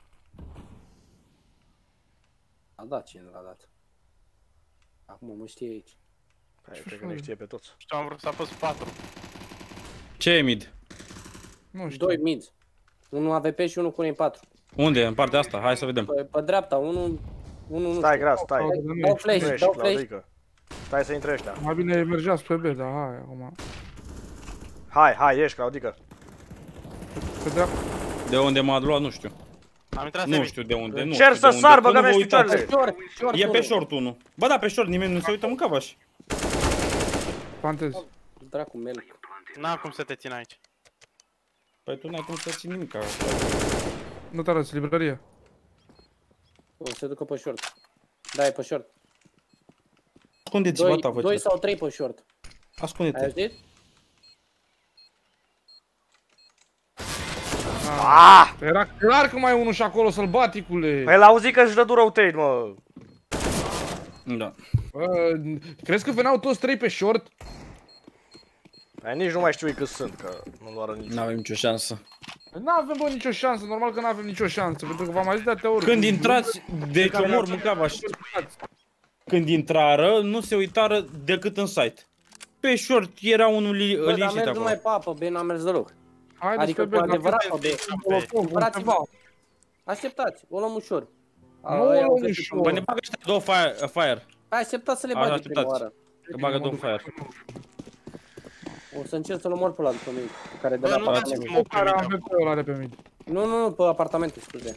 Speaker 4: A dat cine l-a dat. Acum mă știe aici.
Speaker 2: Hai, cred că ne știe pe toți.
Speaker 5: Știu, am vrut să apăs patru.
Speaker 3: Ce e mid?
Speaker 1: Nu știu.
Speaker 4: Doi mid. Unul A V P și unul cu M patru.
Speaker 3: Unde? În partea asta? Hai să vedem.
Speaker 4: Pe, pe dreapta, unul... Unul nu
Speaker 2: Stai,
Speaker 4: știu.
Speaker 2: gras, stai.
Speaker 1: Claudele, nu
Speaker 4: Dau
Speaker 1: ești.
Speaker 4: flash,
Speaker 2: Nu ești,
Speaker 4: dau flash.
Speaker 2: Claudică. Stai să intre ăștia.
Speaker 1: Mai bine mergea spre B, dar hai, acum.
Speaker 2: Hai, hai, ieși, Claudică.
Speaker 1: Pe dreapta.
Speaker 3: De unde m-a luat, nu știu.
Speaker 5: Am intrat
Speaker 3: Nu
Speaker 5: Sebi.
Speaker 3: știu de unde, nu
Speaker 2: Cer
Speaker 3: știu
Speaker 2: să
Speaker 3: de
Speaker 2: sar,
Speaker 3: unde.
Speaker 2: băga
Speaker 3: Nu
Speaker 2: mea
Speaker 3: vă
Speaker 2: în
Speaker 3: uitați.
Speaker 2: picioarele.
Speaker 4: Short, short,
Speaker 3: E pe
Speaker 4: unul.
Speaker 3: short unul. Bă, da, pe short, nimeni nu se uită în cavaș.
Speaker 1: Pantez.
Speaker 4: Dracu, melc.
Speaker 5: N-am cum să te țin aici.
Speaker 3: Păi tu n-ai cum să ții nimic.
Speaker 1: Nu te arăți, librărie.
Speaker 4: O, se ducă pe short. Da, e pe short.
Speaker 3: Ascundeți-vă,
Speaker 4: Doi,
Speaker 3: ta,
Speaker 4: doi
Speaker 3: faceți.
Speaker 4: sau trei pe short. Ai
Speaker 3: Ascunde-te.
Speaker 4: auzit?
Speaker 2: Ah!
Speaker 1: Era clar că mai e unul și acolo, sălbaticule.
Speaker 2: Păi l-auzi că își dă du rotate, mă.
Speaker 3: Da.
Speaker 1: Bă, crezi că veneau toți trei pe short?
Speaker 2: Păi nici nu mai știu cât sunt, că nu luară nici.
Speaker 3: N-avem nicio șansă.
Speaker 1: N-avem, bă, nicio șansă, normal că n-avem nicio șansă, pentru că v-am mai zis de atâtea ori.
Speaker 3: Când intrați, deci omor mâncava și când intrară, nu se uitară decât în site. Pe short era unul li-
Speaker 4: Bă, dar
Speaker 3: liniștit
Speaker 4: merg
Speaker 3: acolo.
Speaker 4: numai pe apă, B n-am mers deloc.
Speaker 1: Haideți
Speaker 4: Adică
Speaker 1: pe
Speaker 4: cu
Speaker 1: B,
Speaker 4: adevărat pe B. Operați-vă.
Speaker 1: ceva.
Speaker 4: Așteptați, o luăm ușor. A,
Speaker 1: Nu o
Speaker 4: ăia
Speaker 1: luăm
Speaker 4: au găsit
Speaker 1: ușor.
Speaker 4: pe
Speaker 3: Bă,
Speaker 4: mână.
Speaker 3: ne bagă ăștia două fire. fire.
Speaker 4: Hai, așteptați să le
Speaker 3: Așa,
Speaker 4: bagi prima
Speaker 3: așteptați.
Speaker 4: oară.
Speaker 3: Că bagă două fire.
Speaker 4: O să încerc să-l omor pe ăla după mine, pe care de
Speaker 5: Bă,
Speaker 4: la
Speaker 5: nu dați
Speaker 4: apartament.
Speaker 5: smoke
Speaker 1: Care am
Speaker 5: primit.
Speaker 1: pe ăla are pe mid.
Speaker 4: Nu, nu, nu, pe apartamente, scuze.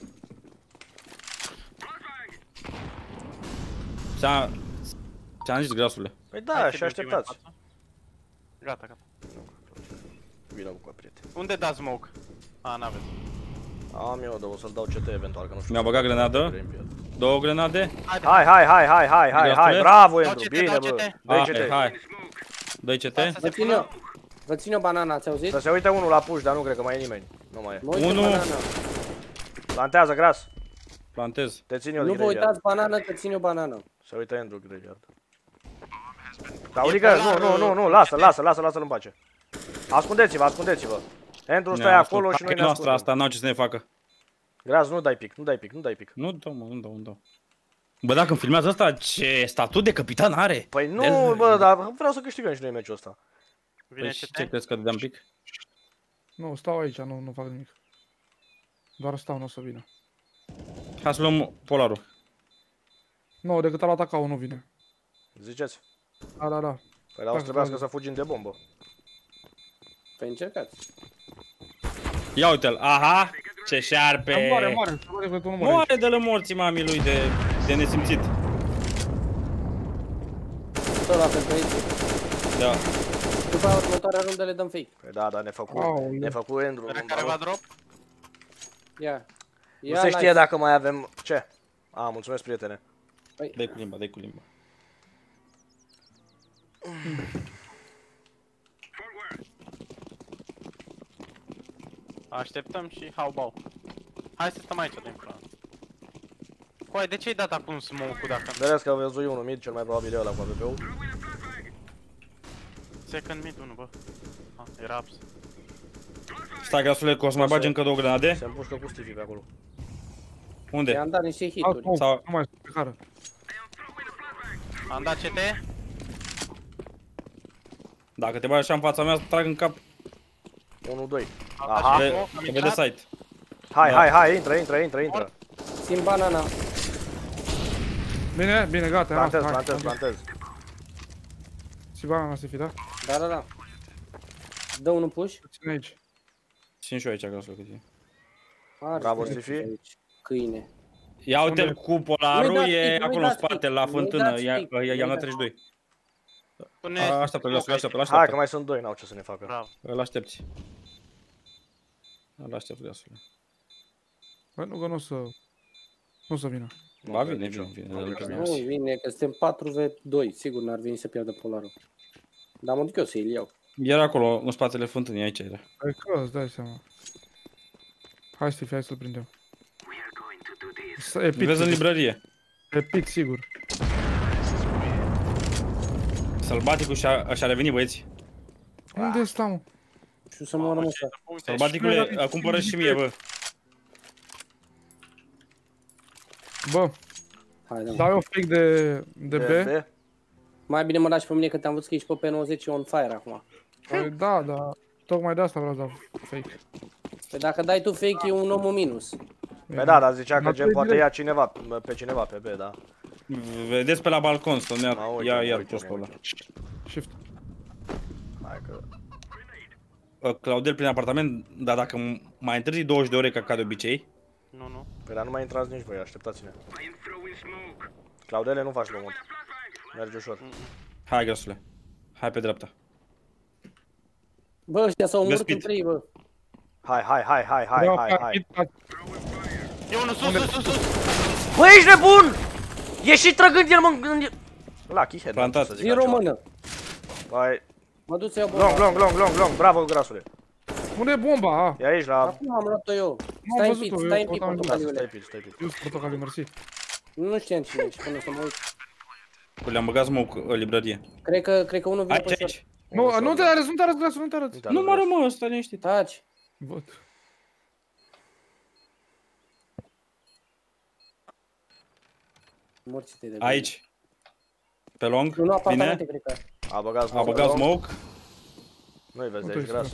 Speaker 3: Ți-am ți-am zis, grasule.
Speaker 2: Păi da,
Speaker 5: Hai,
Speaker 2: și
Speaker 5: Sebi,
Speaker 2: așteptați.
Speaker 5: ultimul în față. Gata, gata.
Speaker 2: Vină cu prieteni.
Speaker 5: Unde da smoke? A, n-aveți.
Speaker 2: Am eu, dar o să-l dau C T eventual, că nu știu.
Speaker 3: Mi-a băgat grenadă. Două grenade.
Speaker 5: Haide.
Speaker 2: Hai, hai, hai, hai, hai, hai, hai, bravo,
Speaker 5: Dau
Speaker 2: Andrew,
Speaker 5: C T,
Speaker 2: bine,
Speaker 5: dau
Speaker 2: bă.
Speaker 5: C T.
Speaker 2: Dă-i
Speaker 3: Hai,
Speaker 2: C T.
Speaker 3: hai. Dă-i C T.
Speaker 5: Să
Speaker 4: Vă
Speaker 5: se
Speaker 4: țin
Speaker 5: pună.
Speaker 4: eu, vă țin eu banana, ați auzit?
Speaker 2: Să se uite unul la push, dar nu cred că mai e nimeni. Nu mai e.
Speaker 4: Mă uit pe
Speaker 3: Unu.
Speaker 4: banana.
Speaker 2: Plantează, gras.
Speaker 3: Plantez.
Speaker 2: Te țin eu
Speaker 4: Nu
Speaker 2: de
Speaker 4: vă
Speaker 2: graveyard.
Speaker 4: uitați banana, că țin eu banana.
Speaker 2: Se uită Andrew graveyard. Claudică, nu, nu, nu, nu, lasă, lasă, lasă, lasă-l în pace. Ascundeți-vă, ascundeți-vă. Andrew, stai acolo și noi ne
Speaker 3: noastră
Speaker 2: ascundem.
Speaker 3: asta, n-au ce să ne facă.
Speaker 2: Gras, nu dai pic, nu dai pic, nu dai pic.
Speaker 3: Nu dau, mă, nu dau, nu dau. Bă, dacă îmi filmează asta, ce statut de capitan are?
Speaker 2: Păi nu,
Speaker 3: El-
Speaker 2: bă, dar vreau să câștigăm și noi meciul ăsta.
Speaker 5: Vine
Speaker 3: Păi
Speaker 5: C
Speaker 3: și
Speaker 5: T.
Speaker 3: ce crezi că dădeam pic?
Speaker 1: Nu, stau aici, nu, nu fac nimic. Doar stau, nu o să vină.
Speaker 3: Hai să luăm polarul.
Speaker 1: Nu, decât a luat ataca nu vine.
Speaker 2: Ziceți?
Speaker 1: Da, da, da.
Speaker 2: Păi la o să trebuiască să fugim de bombă.
Speaker 4: Păi încercați.
Speaker 3: Ia uite-l, aha! Ce șarpe!
Speaker 1: Moare, moare, moare că tu nu mori.
Speaker 3: Moare de la morții mamii lui de, de nesimțit.
Speaker 4: Tot la fel pe aici.
Speaker 3: Da.
Speaker 4: După aia următoarea rundă le dăm fake.
Speaker 2: Păi da, dar ne făcu,
Speaker 1: Aoleu.
Speaker 2: ne făcu Andrew.
Speaker 5: Vrea careva drop?
Speaker 4: Ia.
Speaker 2: Nu se știe dacă mai avem... Ce? A, mulțumesc, prietene.
Speaker 3: Dai cu limba, dai cu limba.
Speaker 5: Așteptăm și haubau. Hai să stăm aici din front. Coai, de ce ai dat acum smoke-ul dacă...
Speaker 2: Vedeți că aveți unul mid, cel mai probabil e ăla cu A W P-ul.
Speaker 5: Second mid unul, bă. Ah, era ups.
Speaker 3: Stai, grasule, că o să mai bagi încă două grenade.
Speaker 2: Se împușcă cu Stevie pe acolo.
Speaker 3: Unde?
Speaker 4: I-am dat niște hituri.
Speaker 1: Sau...
Speaker 3: Sau-
Speaker 1: Nu mai sunt pe cară.
Speaker 5: Am dat C T.
Speaker 3: Dacă te bagi așa în fața mea, trag în cap.
Speaker 2: unu doi.
Speaker 5: Am dat
Speaker 2: Aha.
Speaker 5: și
Speaker 3: Ve-
Speaker 5: smoke, am
Speaker 3: Te vede
Speaker 5: intrat.
Speaker 3: site.
Speaker 2: Hai,
Speaker 3: Da.
Speaker 2: hai, hai, intră, intră, intră, intră.
Speaker 4: Sim banana.
Speaker 1: Bine, bine, gata, am
Speaker 2: Plantez,
Speaker 1: asta, hai.
Speaker 2: plantez, plantez.
Speaker 1: Și banana să fi, da?
Speaker 4: Da, da, da. Dă unul push.
Speaker 1: Ține aici.
Speaker 3: Țin și eu aici, grasule, cu tine.
Speaker 4: Are
Speaker 2: Bravo,
Speaker 4: să fie
Speaker 2: Stifi.
Speaker 4: aici. Câine.
Speaker 3: Ia uite
Speaker 1: Unde?
Speaker 3: cu polarul,
Speaker 4: Nu-i dați
Speaker 3: e
Speaker 4: pic, nu-i
Speaker 3: acolo în
Speaker 4: dați
Speaker 3: spate,
Speaker 4: pic,
Speaker 3: la
Speaker 4: nu-i
Speaker 3: fântână.
Speaker 4: dați
Speaker 3: Ia-
Speaker 4: pic,
Speaker 3: I-am
Speaker 4: nu-i
Speaker 3: dat
Speaker 4: dați-
Speaker 3: treizeci și doi.
Speaker 5: Pune
Speaker 3: A, Așteaptă, grasule, așteaptă,
Speaker 2: Hai
Speaker 3: așteaptă.
Speaker 2: că mai sunt doi, n-au ce să ne facă.
Speaker 5: Bravo.
Speaker 3: Îl aștepți. Îl aștept, grasule.
Speaker 1: Bă, nu că nu o să... Nu o să vină.
Speaker 3: Ba, vine, vine, vine.
Speaker 2: Nu
Speaker 3: nu
Speaker 2: cred.
Speaker 3: vine.
Speaker 4: Nu, vine că suntem patru v doi. Sigur n-ar veni să pierdă polarul. Dar mă duc eu să-i iau.
Speaker 3: Era acolo, în spatele fântânii, aici era.
Speaker 1: Hai că îți dai seama. Hai, Steve, hai să-l prindem. Să- E pic,
Speaker 3: Vezi în librărie.
Speaker 1: e pic, sigur.
Speaker 3: Sălbaticul și-a și-a revenit, băieți.
Speaker 1: Unde stau, mă?
Speaker 4: Și să mă rămân așa.
Speaker 3: Sălbaticule, cumpără și mie, bă.
Speaker 1: Bă,
Speaker 4: Hai, da.
Speaker 1: dau eu fake de, de B.
Speaker 2: B.
Speaker 4: Mai bine mă lași pe mine că te-am văzut că ești pe P nouăzeci on fire acum.
Speaker 1: Păi da, da. Tocmai de asta vreau să dau fake.
Speaker 4: Păi dacă dai tu fake e un om în minus.
Speaker 2: Păi da, dar zicea că
Speaker 1: Dar
Speaker 2: gen
Speaker 1: tu
Speaker 2: poate
Speaker 1: direct.
Speaker 2: ia cineva, pe cineva pe B, da.
Speaker 3: Vedeți pe la balcon, să
Speaker 2: Ma,
Speaker 3: ne
Speaker 2: uite,
Speaker 3: ia
Speaker 2: mă,
Speaker 3: iar
Speaker 2: uite,
Speaker 3: postul
Speaker 2: mă,
Speaker 3: ăla.
Speaker 1: Shift.
Speaker 2: Hai că...
Speaker 3: Uh, Claudel prin apartament, dar dacă m- mai întârzi douăzeci de ore ca, ca de obicei,
Speaker 5: Nu, nu.
Speaker 2: Păi dar nu mai intrați nici voi, așteptați-ne. Claudele, nu faci lumut. Merge ușor.
Speaker 3: hai grăsule. Hai pe dreapta.
Speaker 4: Bă, ăștia s-au omorât
Speaker 3: Vespit.
Speaker 4: între ei, bă.
Speaker 2: Hai, hai, hai, hai, hai,
Speaker 1: Vreau
Speaker 2: hai,
Speaker 1: ca
Speaker 2: hai.
Speaker 1: mid, ca-
Speaker 5: E unul sus, sus, sus, sus.
Speaker 2: Bă, ești nebun! E și trăgând el, mă, gând... Lucky head,
Speaker 3: Plantat.
Speaker 2: să zic
Speaker 4: Zi
Speaker 2: altceva.
Speaker 4: română.
Speaker 2: Hai,
Speaker 4: Mă duc să iau
Speaker 2: long,
Speaker 4: bomba.
Speaker 2: long, long, long, long, bravo, grasule.
Speaker 1: Unde e bomba, a?
Speaker 2: E aici la...
Speaker 4: Acum am luat-o eu.
Speaker 1: Nu
Speaker 4: Stai
Speaker 1: am
Speaker 4: în pit,
Speaker 1: văzut-o,
Speaker 4: stai
Speaker 1: eu
Speaker 4: în pit,
Speaker 1: căutam în
Speaker 2: Da, stai
Speaker 4: portocaliule.
Speaker 2: pit, stai pit.
Speaker 1: Eu sunt portocaliu, mersi.
Speaker 4: Nu știam cine ești până să mă uit.
Speaker 3: Le-am băgat smoke în librărie.
Speaker 4: Cred că, cred că unul vine
Speaker 3: Aici,
Speaker 4: pe short.
Speaker 3: aici.
Speaker 1: Nu, nu te arăți, nu te arăți, glasul, nu te arăți.
Speaker 3: Nu mă rămă, stai liniștit.
Speaker 4: Taci.
Speaker 1: Văd.
Speaker 4: Morți-te de bine.
Speaker 3: Aici. Pe long,
Speaker 4: Nu, nu, apartamente,
Speaker 3: bine.
Speaker 4: cred că.
Speaker 2: A băgat
Speaker 3: A
Speaker 2: smoke.
Speaker 3: băgat smoke.
Speaker 2: Nu-i vezi
Speaker 1: Nu
Speaker 2: de aici,
Speaker 1: trebuie
Speaker 2: gras.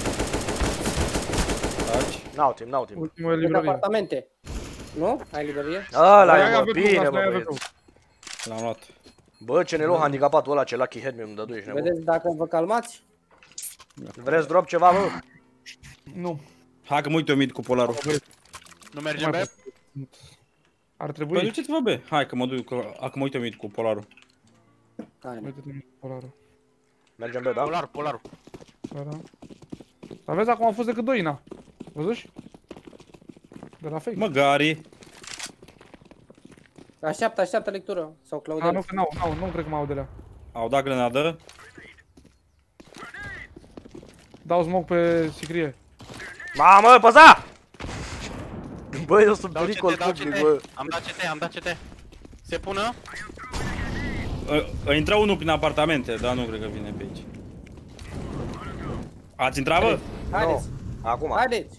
Speaker 1: să-
Speaker 3: Taci.
Speaker 2: N-au timp, n-au timp.
Speaker 1: Ultimul e
Speaker 4: Cred că
Speaker 1: librărie.
Speaker 4: apartamente. Nu? Ai librărie?
Speaker 2: Ăla
Speaker 1: Hai,
Speaker 2: e,
Speaker 1: hai,
Speaker 2: mă,
Speaker 1: avem
Speaker 2: bine,
Speaker 1: plus,
Speaker 2: mă,
Speaker 1: hai, avem
Speaker 2: băieți.
Speaker 1: plus.
Speaker 3: L-am luat.
Speaker 2: Bă, ce ne luă handicapatul ăla, ce lucky head mi-a dat doi, ești nebun.
Speaker 4: Vedeți dacă vă calmați?
Speaker 2: Vreți drop ceva, bă?
Speaker 1: Nu.
Speaker 3: Hai că mă uit eu mid cu polarul.
Speaker 5: Nu merge
Speaker 1: Mai
Speaker 5: B?
Speaker 1: Ar
Speaker 3: Păi
Speaker 1: trebui.
Speaker 3: duceți-vă B. Hai că mă duc, că acum mă uit eu mid cu polarul.
Speaker 4: Hai, ne.
Speaker 1: Uite-te în polarul.
Speaker 2: Mergem B, da?
Speaker 5: Polar, polar.
Speaker 1: Da, da. Dar vezi, acum au fost decât doi, na. Văzuși? De la fake.
Speaker 3: Mă, Gari.
Speaker 4: Așteaptă, așteaptă lectură. Sau
Speaker 1: A, nu,
Speaker 4: Claudel.
Speaker 1: că n-au, n-au, nu cred că m-au de la.
Speaker 3: Au dat grenadă.
Speaker 1: Dau smoke pe sicrie.
Speaker 2: Mamă, păza! Bă, eu sunt
Speaker 5: Dau
Speaker 2: pericol
Speaker 5: C T, dau
Speaker 2: public,
Speaker 5: C T.
Speaker 2: bă.
Speaker 5: Am dat C T, am dat C T. Se pună?
Speaker 3: A intrat unul prin apartamente, dar nu cred că vine pe aici. Ați intrat, bă?
Speaker 4: Haideți,
Speaker 2: Acum.
Speaker 4: haideți.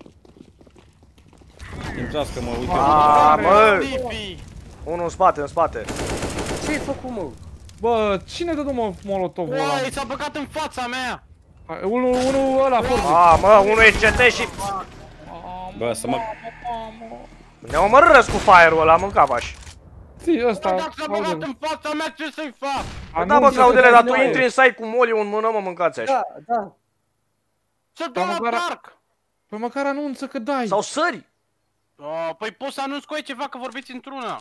Speaker 3: Intrați că mă uit eu.
Speaker 2: A, mă!
Speaker 5: Tipi!
Speaker 2: Unul în spate, în spate.
Speaker 4: Ce-ai făcut, mă?
Speaker 1: Bă, cine dă mă molotovul ăla?
Speaker 5: Uai, s-a băgat în fața mea!
Speaker 1: Hai, Unul, unul ăla, foarte.
Speaker 2: A, mă, unul e C T și...
Speaker 3: Bă, să mă...
Speaker 2: Ne omorârăți cu fire-ul ăla, mâncapași.
Speaker 1: Ții, ăsta.
Speaker 5: Dacă s-a băgat în fața mea, ce să-i fac?
Speaker 1: A,
Speaker 2: Da,
Speaker 1: nu,
Speaker 2: bă,
Speaker 1: să
Speaker 2: Claudele,
Speaker 1: te
Speaker 2: dar
Speaker 1: dai
Speaker 2: tu
Speaker 1: noi.
Speaker 2: intri în site cu moliu în mână, mă, mâncați așa.
Speaker 4: Da, da.
Speaker 5: Să dau la
Speaker 1: măcar-
Speaker 5: parc!
Speaker 1: Păi măcar anunță că dai.
Speaker 2: Sau sări!
Speaker 5: Oh, păi poți să anunți cu ei ceva că vorbiți într-una.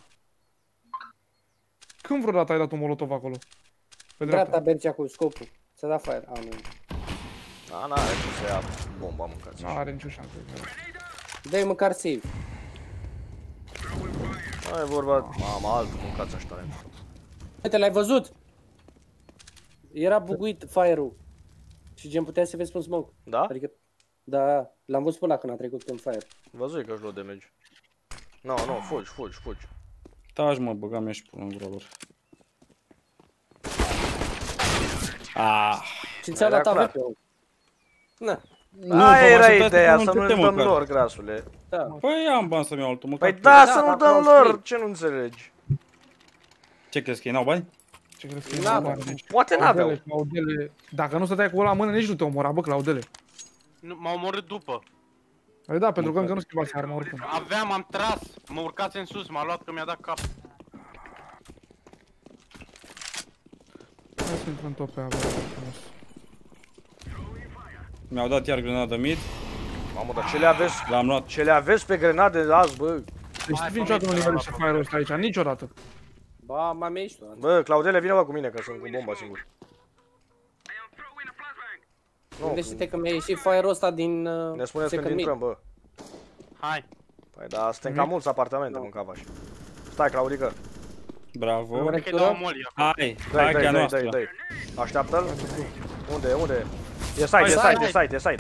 Speaker 1: Când vreodată ai dat un molotov acolo? Pe
Speaker 4: Dreapta,
Speaker 1: dreapta.
Speaker 4: Bercea cu scopul. Să da fire. A, nu.
Speaker 2: A, n-are cum să ia bomba, mâncați.
Speaker 1: Nu are nicio șansă.
Speaker 4: Dă-i măcar save.
Speaker 2: Nu e vorba, mama, altul, mâncați ăștia.
Speaker 4: Uite, l-ai văzut? Era buguit fire-ul. Și gen puteai să vezi pe smoke.
Speaker 2: Da?
Speaker 4: Adică, da, l-am văzut pe ăla când a trecut în fire.
Speaker 2: Văzui că își lua damage. Nu, no, nu, fugi, fugi, fugi.
Speaker 3: Taci mă, băgam eu și până în gura lor. Ah.
Speaker 4: Și ți-au
Speaker 2: Era
Speaker 4: dat
Speaker 2: clar.
Speaker 4: A V P-ul. Na,
Speaker 2: Aia era
Speaker 3: așteptați
Speaker 2: ideea,
Speaker 3: până
Speaker 2: să
Speaker 3: în
Speaker 2: nu-i
Speaker 3: septembrie,
Speaker 2: dăm
Speaker 3: măcar.
Speaker 2: lor, grasule.
Speaker 4: da.
Speaker 3: Păi am bani să-mi iau altul, măcar.
Speaker 2: Păi da,
Speaker 4: Da,
Speaker 2: să nu
Speaker 4: acolo
Speaker 2: dăm
Speaker 4: au
Speaker 2: lor,
Speaker 4: scris.
Speaker 2: ce nu înțelegi?
Speaker 3: Ce crezi că ei n-au bani?
Speaker 1: Ce crezi că e
Speaker 4: N-aveau.
Speaker 1: bani? Deci,
Speaker 2: Poate n-aveau.
Speaker 1: Claudele, Claudele. Dacă nu stăteai cu ăla în mână, nici nu te omora, bă, Claudele.
Speaker 5: Nu, m-a omorât după.
Speaker 1: Păi da, pentru că încă nu schimbați arma oricum.
Speaker 5: Aveam, am tras, mă urcați în sus, m-a luat că mi-a dat cap.
Speaker 1: Hai să intrăm tot pe A, bă, frumos.
Speaker 3: Mi-au dat iar grenadă mid,
Speaker 2: Mamă, dar ce le aveți?
Speaker 3: l-am luat.
Speaker 2: Ce le aveți pe grenade azi, bă?
Speaker 1: Deci
Speaker 5: Hai,
Speaker 1: tu niciodată nu
Speaker 5: fă-mi
Speaker 1: nimerești
Speaker 5: la
Speaker 1: fire-ul ăsta aici, niciodată.
Speaker 4: Ba, mai mei și tu.
Speaker 2: Bă, Claudele, vină bă cu mine, că sunt cu bomba singur. Nu,
Speaker 4: Gândește-te că mi-a ieșit fire-ul ăsta din uh,
Speaker 2: ne spuneți când
Speaker 4: second mid.
Speaker 2: intrăm, bă.
Speaker 5: Hai.
Speaker 2: Păi da, suntem ca mulți apartamente, mâncava așa. Stai, Claudică.
Speaker 3: Bravo.
Speaker 4: Ore-
Speaker 5: Cred că dau moli acolo.
Speaker 3: Hai,
Speaker 2: Dai,
Speaker 3: hai
Speaker 2: dai,
Speaker 3: che a
Speaker 2: dai,
Speaker 3: noastră.
Speaker 2: dai, dai. Așteaptă-l. Unde, unde? E site, e site, e site, e site.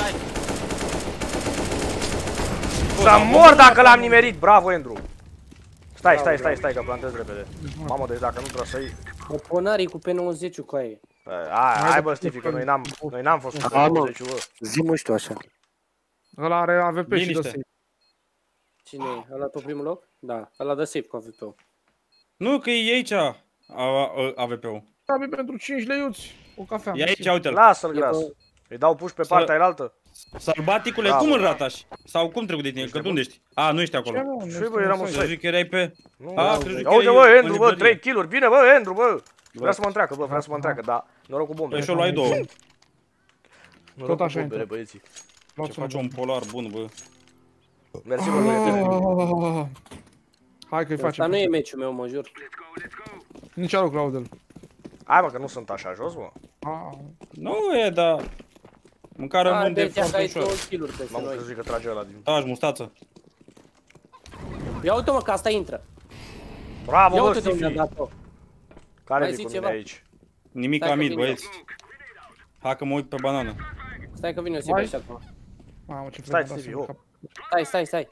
Speaker 2: Să mor dacă l-am nimerit, bravo, Andrew. Stai, stai, stai, stai, că plantez repede. Mamă, deci dacă nu trebuie să iei...
Speaker 4: Oponarii cu P nouăzeci cu aia.
Speaker 2: Hai, hai bă, Stifi, că noi n-am, noi n-am fost cu
Speaker 4: Hai, mă.
Speaker 2: nouăzeci, bă.
Speaker 4: Zi-mă și tu așa.
Speaker 1: Ăla are A V P și
Speaker 3: Liniște.
Speaker 1: dă save.
Speaker 4: Cine e? Ăla pe primul loc? Da, ăla dă save cu A V P-ul.
Speaker 3: Nu, că e aici A V P-ul.
Speaker 1: Abi pentru cinci leiuți, o cafea.
Speaker 3: E aici, uite-l.
Speaker 2: Lasă-l
Speaker 4: E
Speaker 2: gras.
Speaker 4: pe-
Speaker 2: Îi dau push pe
Speaker 3: Să-
Speaker 2: partea aia
Speaker 3: Sălbaticule,
Speaker 2: Bravo.
Speaker 3: cum îl ratași? Sau cum trecut de tine? Că de unde ești? A, nu ești
Speaker 1: Ce,
Speaker 3: acolo.
Speaker 1: mă?
Speaker 2: Și bă, eram în
Speaker 3: Să
Speaker 2: site.
Speaker 3: zic că erai pe...
Speaker 2: Nu,
Speaker 3: A,
Speaker 2: nu,
Speaker 3: crezut că
Speaker 2: Aude,
Speaker 3: erai
Speaker 2: bă,
Speaker 3: în
Speaker 2: Andrew, bă,
Speaker 3: librărie.
Speaker 2: trei kill-uri, bine, bă, Andrew, bă. Vrea să mă întreacă, bă, vrea să mă întreacă, dar noroc cu bombe.
Speaker 3: Păi și-o luai două.
Speaker 2: Noroc
Speaker 1: tot
Speaker 2: cu
Speaker 1: așa
Speaker 2: bombele,
Speaker 1: intră.
Speaker 2: băieții.
Speaker 3: Ce
Speaker 1: Luați
Speaker 3: face un polar bun, bă.
Speaker 2: Mersi, bă, băieții.
Speaker 1: Oh. Hai că-i
Speaker 4: Asta
Speaker 1: facem.
Speaker 4: nu e meciul meu, mă jur.
Speaker 1: Nici alu, Claudel.
Speaker 2: Hai, mă, că nu sunt așa jos, mă.
Speaker 1: Ah,
Speaker 3: Nu e, dar... Mâncare în
Speaker 4: Hai,
Speaker 3: munte
Speaker 4: Bercea, că
Speaker 3: foarte
Speaker 4: ai două
Speaker 3: ușor.
Speaker 4: kill-uri peste
Speaker 2: M-am
Speaker 4: noi.
Speaker 2: crezut că trage ăla din...
Speaker 3: Taci, mustață.
Speaker 4: Ia uite-mă că asta intră.
Speaker 2: Bravo,
Speaker 4: Ia
Speaker 2: bă,
Speaker 4: uite de unde a
Speaker 2: Stifi.
Speaker 4: dat-o.
Speaker 2: Care
Speaker 4: Mai
Speaker 2: e
Speaker 4: zi
Speaker 2: cu mine
Speaker 4: ceva.
Speaker 2: aici?
Speaker 3: Nimic
Speaker 4: Stai că
Speaker 3: amid,
Speaker 4: vin
Speaker 3: băieți. Hai că mă uit pe banană.
Speaker 4: Stai că vine o
Speaker 1: Hai.
Speaker 4: Sibeș acum.
Speaker 1: mamă, ce
Speaker 2: Stai,
Speaker 1: frecvent
Speaker 2: Stevie,
Speaker 1: asta
Speaker 2: oh.
Speaker 1: în cap.
Speaker 4: Stai, stai, stai.